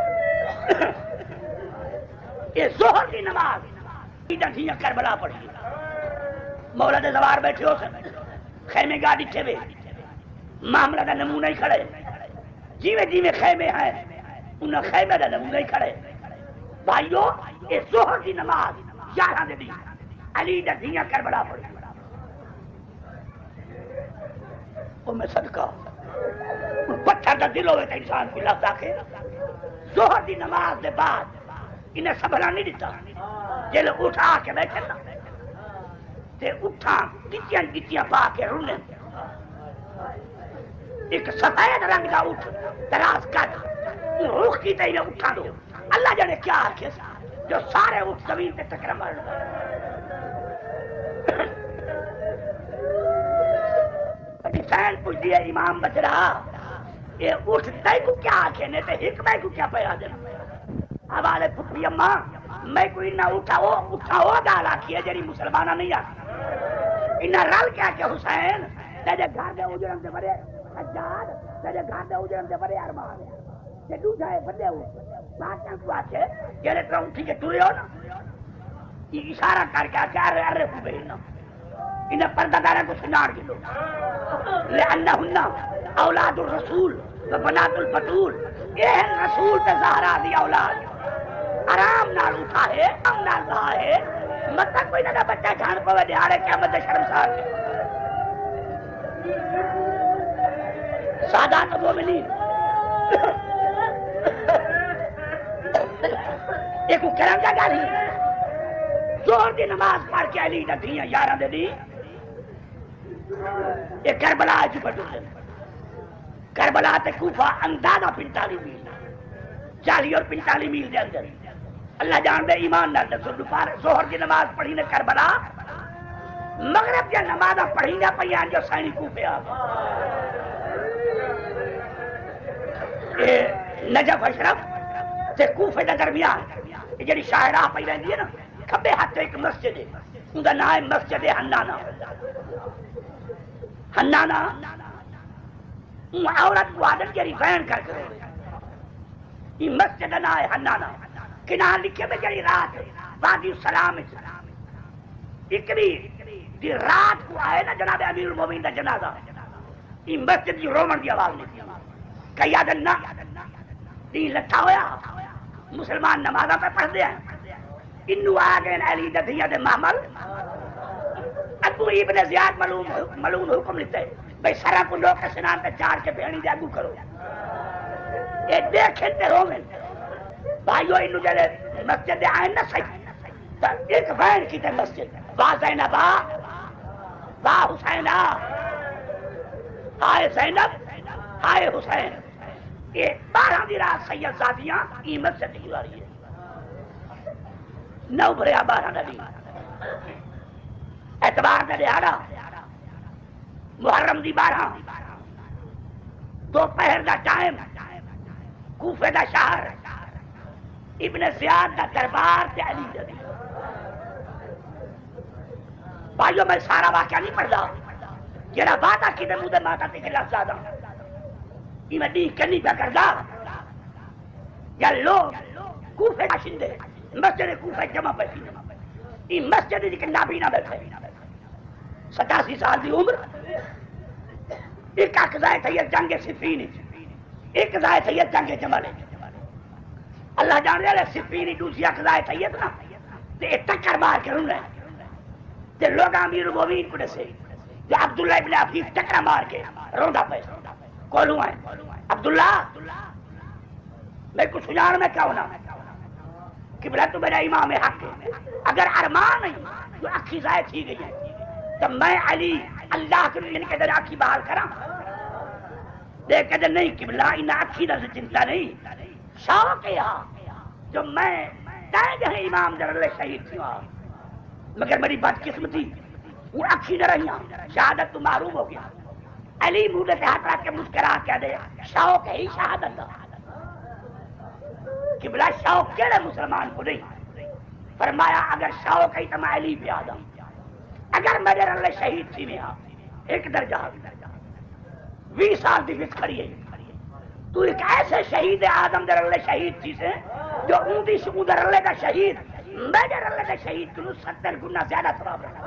یہ ظہر کی نماز ایدہ دھیاں کربلا پڑھی مولا دے زوار بیٹھے ہو سکتے خیمے گاڑی چھوے معاملہ دا نمونہ ہی کھڑے جیوے جیوے خیمے ہیں انہا خیمے دا نمونہ ہی کھڑے بھائیو یہ ظہر کی نماز یارہ دے دی علی دا دھیاں کربلا پڑھی وہ میں صدقہ پتھر دا دل ہوئے تھا انسان کو لفظ آکے ظہر دی نماز دے بعد انہیں سبھلا نہیں دیتا جیلے اٹھا کے بیٹھے نا تے اٹھا گتیاں گتیاں پا کے رونے ایک سفید رنگ دا اٹھ دراز کٹ روح کی تے انہیں اٹھا دو اللہ جانے کیا آکھے جو سارے اٹھ زمین تے ٹکرا مارنا حسین پوچھ دیا امام بچ رہا یہ اٹھ تے کو کیا آکھے نے تے حکمہ کو کیا پیدا دینا حوالے پتری اممہ میں کوئی نہ اٹھاؤ اٹھاؤ گالا کیا جری مسلمانہ نہیں آتی انہا رل کیا کہ حسین تیجے گھر دے اجرم دے بڑے سجاد تیجے گھر دے اجرم دے بڑے ارمان تے دو جائے بندے ہو باتاں کو آکے جیلے ترہ اٹھی کے ٹورے ہو نا یہ اشارہ کر کے آکے ارے ارے کو بہنا انہیں پردہ دارہ کو سنار کے لو لئنہن اولاد الرسول و بنات البطول یہ رسول تے زہرا دی اولاد آرام نال اٹھا ہے آرام نال رہا ہے مطلب کوئی نہ بچہ جھان پوے دیارے قیامت شرم ساتھ سادات مومنین ایک کرم جا گالی زور دی نماز پڑھ کے علی دا دھیاں یارہ دے دی ایک کربلا جو پڑھ دے کربلا تے کوفہ اندازہ پنتالی میل چالی اور پنتالی میل دے اندر اللہ جان دے ایمان نہ ظہر کی نماز پڑھی نے کربلا مغرب کی نماز پڑھی نے پیان جو سائنی کوفے آ نجف اشرف تے کوفے دا درمیان یہ جڑی شاہراہ پہ رہندی ہے نا کھبے ہاتھ ایک مسجد ہے ان کا نام ہے مسجد حنانہ حنانہ عورت کو عادت کے ریفین کر کے یہ مسجد نام ہے حنانہ کنار لکھے میں جڑی رات وادی السلام ایک بھی دی رات کو آئے نا جناب امیر المومنین دا جنازہ یہ مسجد کی رومن دی آواز نہیں کئی آدن نا دین لٹھا ہویا مسلمان نمازہ پہ پڑھ دیا انہو آگئے علی ددھیہ دے محمل ابو ابن زیاد ملون حکم لیتے ہیں بھئی سرہ کو لوگ کے سنان پہ چار کے بہنی دے اگو کرو یہ دیکھیں تے رومن بھائیو انہو جلے مسجد آئین نہ صحیح تو ایک فین کی تے مسجد واضح نبا واہ حسینہ، ہائے زینب، ہائے حسین، یہ بارہ دی رات سید زادیاں قیمت سے نہیں آ رہی ہے، نو بھریا بارہ نبی اعتبار کا دہاڑا محرم دی بارہ، دوپہر دا ٹائم، کوفے دا شہر، ابن زیاد دا دربار تے علی دا دی۔ بھائیو میں سارا واقعہ نہیں پڑھدا، جڑا وعدہ کیتے منہ دے ماتا تے لفظ آدا یہ میں دی کنی پہ کردا، یا لوگ کوفے باشندے مسجد کوفے جمع بیٹھی، یہ مسجد دی کہ نابینا بیٹھے، ستاسی سال دی عمر، ایک قضائے سید جنگ صفین، ایک قضائے سید جنگ جمل، اللہ جان رہے صفین دوسری قضائے سید نا تے ٹکر مار کے رونے تے لوگ امیر المومنین کو دسے تے عبداللہ ابن عفیف ٹکر مار کے روندا پے کولوں ہے عبداللہ میں کچھ سجان میں کیا ہونا قبلہ تو میرا امام حق ہے، اگر ارمان نہیں جو اکھی ضائع تھی گئی ہے تو میں علی اللہ کے لیے کہ در آنکھی بحال کرا دیکھ کہ نہیں قبلہ انہا اکھی در سے چنتا نہیں، شوق ہے جو میں تائیں جہاں امام در اللہ شہید تھی وہاں، مگر میری بدقسمتی وہ اکھی نہ رہی شہادت تو محروم ہو گیا۔ علی مودے سے ہاتھ رکھ کے مسکرا کہہ دے شوق ہے ہی شہادت دا، قبلہ شوق کیڑے مسلمان کو نہیں، فرمایا اگر شوق ہے تو میں علی پہ آدم، اگر میرے اللہ شہید تھی میں ایک درجہ وی سال دی فت کھڑی ہے تو ایک ایسے شہید آدم در اللہ شہید تھی سے جو اوندی شکو در اللہ کا شہید میرے اللہ کا شہید کنو ستر گنا زیادہ ثواب رکھا۔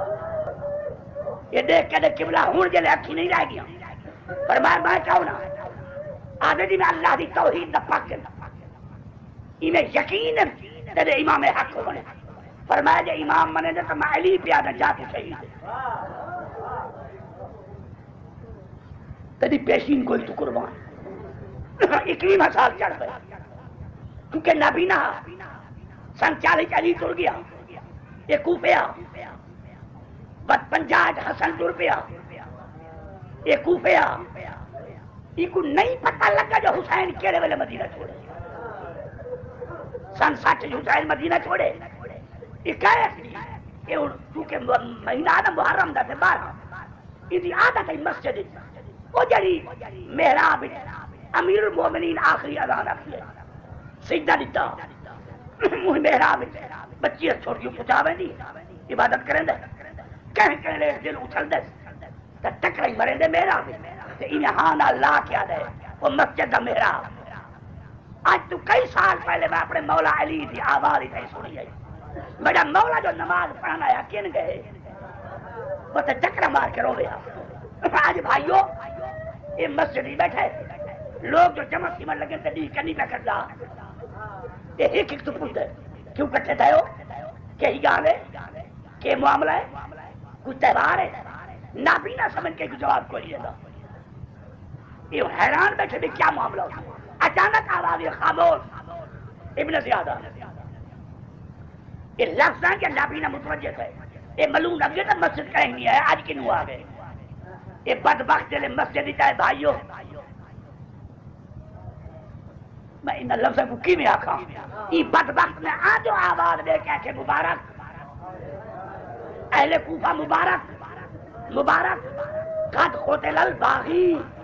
یہ دیکھ کے دے قبلہ ہون جلے اکھی نہیں رہ گیا، فرمایا میں کہوں نا آدھے دی میں اللہ دی توحید دا پاک کرنا میں یقین تیرے امام حق کو بنے، فرمایا جے امام منے دے تو میں علی پیادہ جا کے شہید ہے، تیری پیشین کوئی تو قربان اکیویں سال چڑھ گئے کیونکہ نبینا سن چالیس علی تر گیا، یہ کوفیا بد پنجاج حسن تر پیا، یہ کوفیا یہ کو نہیں پتہ لگا جو حسین کیڑے والے مدینہ چھوڑے، سن سچ حسین مدینہ چھوڑے، یہ کیونکہ مہینہ آدم محرم دا سے بارہ یہ عادت ہے مسجد وہ جڑی محراب امیر المومنین آخری اذان آخری ہے سجدہ دیتا محراب بچی چھوٹیوں پچاوے دی عبادت کریں دے کہیں کہیں لے دل اچھل دے ٹکرائی مریں دے محراب انہیں ہانا لا کیا دے وہ مسجد دا محراب۔ آج تو کئی سال پہلے میں اپنے مولا علی دی آواز ہی سنی ہے، میرا مولا جو نماز پڑھانا ہے کن گئے وہ تو ٹکرا مار کے رو گیا۔ آج بھائیو یہ مسجد ہی بیٹھے لوگ جو جمع سیمن لگے تھے دی کنی پہ کردا یہ ایک ایک تو پوچھتے کیوں کٹھے تھے ہو کہ ہی گال ہے کہ معاملہ ہے کچھ تہوار ہے نابینا سمجھ کے جواب کو لیے دا یہ حیران بیٹھے بھی کیا معاملہ ہوتا اچانک آواز یہ خاموش ابن زیادہ یہ لفظ ہیں کہ نابینا متوجہ تھے یہ ملوم لگے تو مسجد کہیں نہیں ہے آج کنو آ گئے یہ بدبخت جلے مسجد ہی چاہے بھائیو میں ان لفظ کو کی میں آکھا یہ بدبخت میں آج آواز دے کہتے مبارک اہل کوفہ مبارک مبارک قد قتل الباغی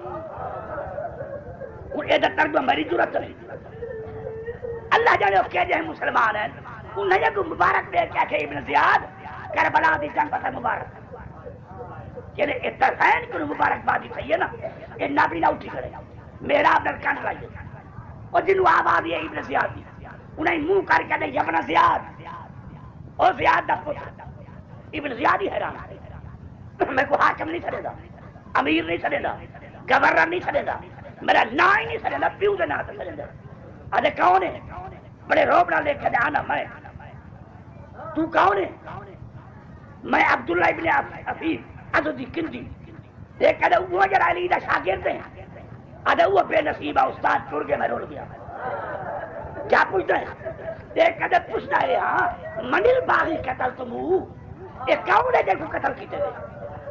اور ادھر ترجمہ میری ضرورت نہیں اللہ جانے وہ کہہ جائے مسلمان ہیں انہیں یہ مبارک دے کہتے ابن زیاد کربلا دی جنگ پتہ مبارک یعنی اتفین کو مبارک بادی چاہیے نا یہ نابینا اٹھی کرے میرا اپنا کان رہی اور جنہوں آباد یہ ابن زیاد دی انہیں منہ کر کے دے ابن زیاد اور زیاد دا پتر ابن زیاد ہی حیران میں کو حاکم نہیں سڑے دا امیر نہیں سڑے دا گورنر نہیں سڑے دا میرا نا ہی نہیں سڑے دا پیو دے نا سڑے دا آدھے کون ہے بڑے روبڑا لے کے دے آنا میں تو کون ہے میں عبداللہ ابن عفیف ادو دی کندی دیکھ کہ وہ جڑا علی دا شاگرد ہیں ادھے وہ بے نصیبہ استاد چھوڑ کے میں روڑ گیا کیا پوچھتا ہے دیکھ کہ پوچھنا ہے ہاں منل باغی قتل تمہو یہ کون ہے جن کو قتل کیتے گئے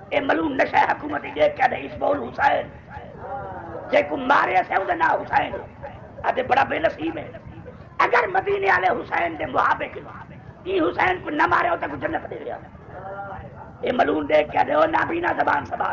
اے ملون نشہ حکومت دیکھ کے اس بول حسین جے کو مارے سے وہ نا حسین ادے بڑا بے نصیب ہے اگر مدینے والے حسین دے محابق یہ حسین کو نہ مارے ہوتا کو جنت دے گیا اے ملون دیکھ کے دے نابینا زبان سنبھال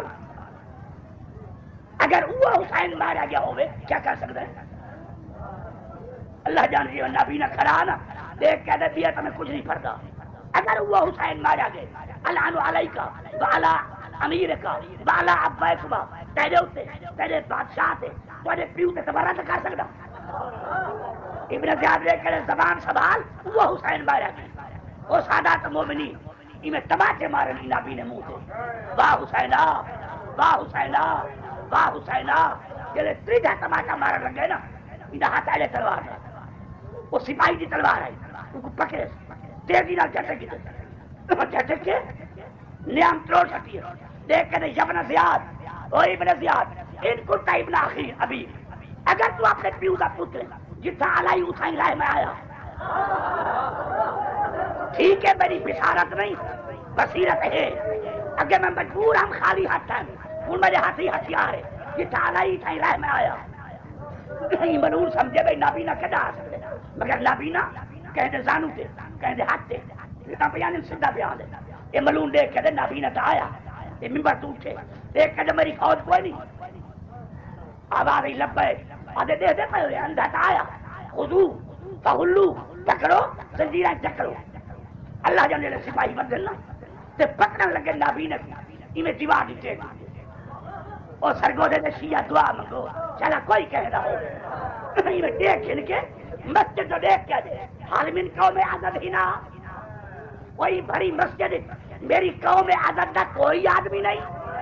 اگر وہ حسین مارا گیا ہوئے کیا کر سکتا ہے اللہ جان جی نابینا کھڑا نا دیکھ کے دے دیا تمہیں کچھ نہیں پڑتا اگر وہ حسین مارا گیا الان علیکا وعلا امیر کا بالا ابا کبا تیرے ہوتے تیرے بادشاہ تے تیرے پیو تے تبارہ نہ کر سکتا ابن زیاد لے کے زبان سنبھال وہ حسین مارا گیا وہ سادات مومنی انہیں تماچے مارنی نبی نے منہ سے واہ حسینا واہ حسینا واہ حسینا جلے تریجا تماچا مارن لگے نا انہیں ہاتھ آئے تلوار ہے وہ سپاہی دی تلوار ہے ان کو پکڑے تیزی نہ جھٹک کے جھٹک کے نیام تروڑ سکتی ہے دیکھ کے ابن زیاد او ابن زیاد ان کو ابن اخی ابھی اگر تو اپنے پیو دا پتر جتنا علائی حسین رائے میں آیا ٹھیک ہے میری بشارت نہیں بصیرت ہے اگر میں مجبور ہم خالی ہاتھ ہیں ان میرے ہاتھی ہتھیار ہے جتنا علائی حسین رائے میں آیا یہ منور سمجھے بھائی نابینا کدا آ سکتے مگر نابینا کہیں دے زانو تے کہیں دے ہاتھ تے اتنا بیان سدھا بیان دے یہ ملون دیکھ کے دے نابینا تا آیا یہ ممبر تو اٹھے دیکھ کے دے میری فوج کوئی نہیں آواز ہی لبے آدھے دے دے پہ اندھا تا آیا خضو فہلو پکڑو زنجیرہ چکڑو اللہ جانے لے سپاہی بدلنا تے پکڑن لگے نابینا کی میں دیوار دیتے اور سرگو دے دے شیعہ دعا منگو چلا کوئی کہہ رہا ہو میں دیکھ ان کے مسجد تو دیکھ کیا دے حال من قوم عدد ہی نا وہی بھری مسجد میری قوم عدد کا کوئی آدمی نہیں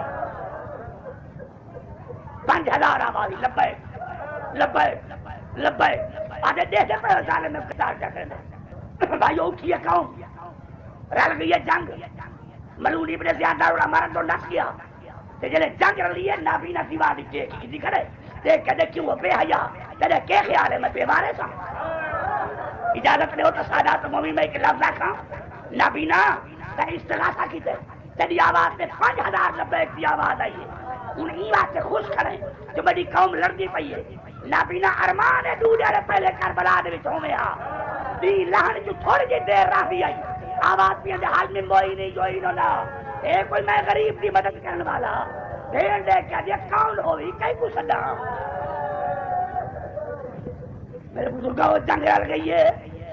پانچ ہزار آبادی لبے لبے لبے آدھے دے دے پہ ظالم میں قطار جا کرنے بھائی اٹھی ہے قوم رل گئی ہے جنگ ملون ابن زیاد داروڑا مارن تو نس گیا تے جلے جنگ رلیے نابینا دیوار دیکھ کی کسی کھڑے دیکھ کے دیکھ وہ بے حیا تیرے کیا خیال ہے میں بے بارے سا اجازت نہیں ہوتا سادات مومن میں ایک لفظ آکھاں نابینا تے استغاثہ کی تے تیری آواز میں پانچ ہزار لبیک کی آواز آئی ہے ان ای بات سے خوش کھڑے جو میری قوم لڑتی پئی ہے نابینا ارمان ہے دو جارے پہلے کربلا دے وچ ہووے ہا دی لہن جو تھوڑی جی دیر راہ دی آئی آواز بھی اندے حال میں موئی نہیں جوئی نو نا اے کوئی میں غریب دی مدد کرنے والا دیر دے کیا دیا کون ہوئی کئی کو صدا میرے بزرگاں وہ جنگ رل گئی ہے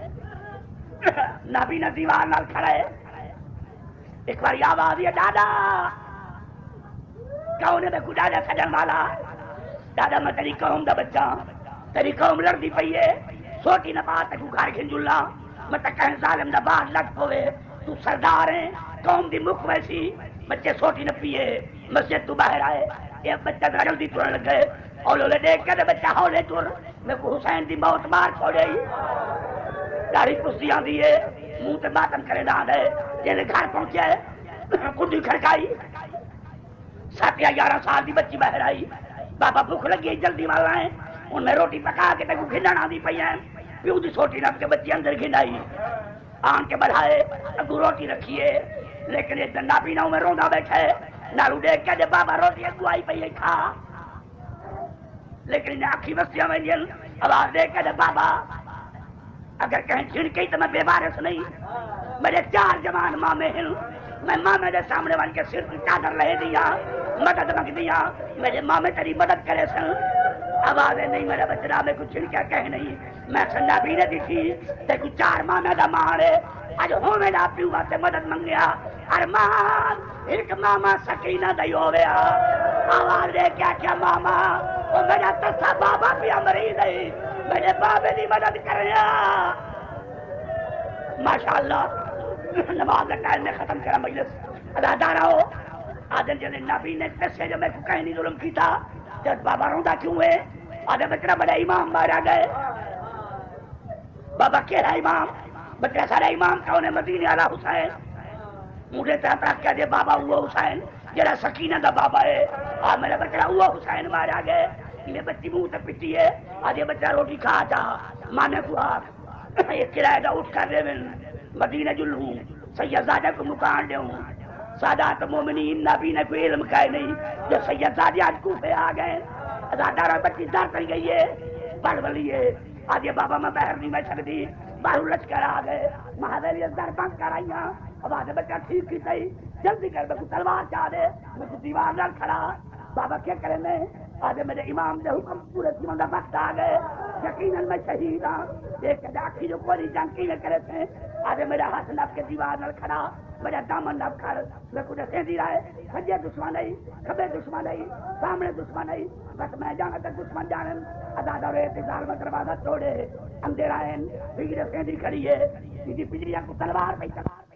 نابینا دیوار نال کھڑا ہے ایک بار آواز یہ دادا کون ہے میں کو دادا سجن والا دادا میں تیری قوم دا بچہ تیری قوم لڑ دی پئی ہے سوٹی نہ بات تکو گھر کھنجولا میں تک کہیں ظالم دا بات لگ پوے تو سردار ہیں قوم دی مکھ ویسی بچے سوٹی نہ پیے مسجد تو باہر آئے یہ بچہ گھرل دی تورن لگ گئے اولولے دیکھ کے بچہ ہولے تور میں کو حسین دی موت مار چھوڑے داڑھی پستی آندی ہے منہ تے ماتم کرے دان ہے جیلے گھر پہنچے کنڈی کھڑکائی سات یا گیارہ سال دی بچی باہر آئی بابا بھوک لگی جلدی والا ہے ان میں روٹی پکا کے تکو گھنڈن آندی پئی ہیں پیو دی سوٹی نپ کے بچی اندر گھنڈائی آن کے بڑھائے اگو روٹی رکھیے لیکن یہ نابینا میں روندا بیٹھا ہے نالو دیکھ کے دے بابا روٹی اگو آئی پئی ہے کھا لیکن انہیں آنکھی بستیاں میں جل آواز دیکھ کے دے بابا اگر کہیں چھڑکی تو میں بے بارس نہیں میرے چار جوان مامے ہیں میں مامے دے سامنے بن کے سر چادر لے دیا مدد مانگ دیا میرے مامے تیری مدد کرے سن آوازیں نہیں میرے بچڑا میں کچھ چھڑکیا کہہ نہیں میں سنڈا بھی نہ دی تھی تے کچھ چار مامے دا مارے اج ہوں میرا پیو واسطے مدد منگیا ارمان ایک ماما سکینہ دئی ہویا آواز دے کیا کیا ماما وہ میرا تسا بابا بھی مریض ہے میرے بابے دی مدد کریا ماشاءاللہ نماز کا ٹائم نے ختم کرا مجلس ادا دارا ہو آدم جنے نبی نے دسے جو میں کو کہیں نہیں ظلم کیتا جب بابا روندا کیوں ہے آدھے بچڑا بڑا امام مارا گئے بابا کہہ رہا امام بچڑا سارا امام کون ہے مدینے والا حسین مجھے طرح کہہ دے بابا ہوا حسین جڑا سکینہ دا بابا ہے آ میرا بچڑا ہوا حسین مارا گئے انہیں بچی منہ تک پٹی ہے آدھے بچڑا روٹی کھا جا مانے کو آپ یہ کرایہ دا اٹھ کر دے من مدینہ جلوں سید زادہ کو مکان دے ہوں سادات مومنین نبی نے کوئی علم کا ہی نہیں. جو سید زادی آج کوفے آ گئے ازادارہ بچی دار کر گئی ہے پڑھ بلیے آج یہ بابا میں بہر نہیں میں سکتی باہر لشکر آ گئے مہاویلی در بند کر آئی آواز بچہ ٹھیک کی صحیح جلدی کر میں تلوار چاہ دے میں دیوار نہ کھڑا بابا کیا کریں میں آج میرے امام دے حکم پورے جیون کا وقت آ گئے یقیناً میں شہید ہاں ایک آخری جو کوئی جنگ کی کرے تھے آج میرا ہاتھ نپ کے دیوار نہ کھڑا میرا دامن نپ کر میں کچھ سیدھی رہے سجے دشمن نہیں کبے دشمن نہیں سامنے دشمن نہیں بس میں جانا تک دشمن جانن ازادہ رہے انتظار میں دروازہ توڑے اندھیرا ہے بجلی سیدھی کھڑی ہے بجلیاں کو تلوار پہ چلا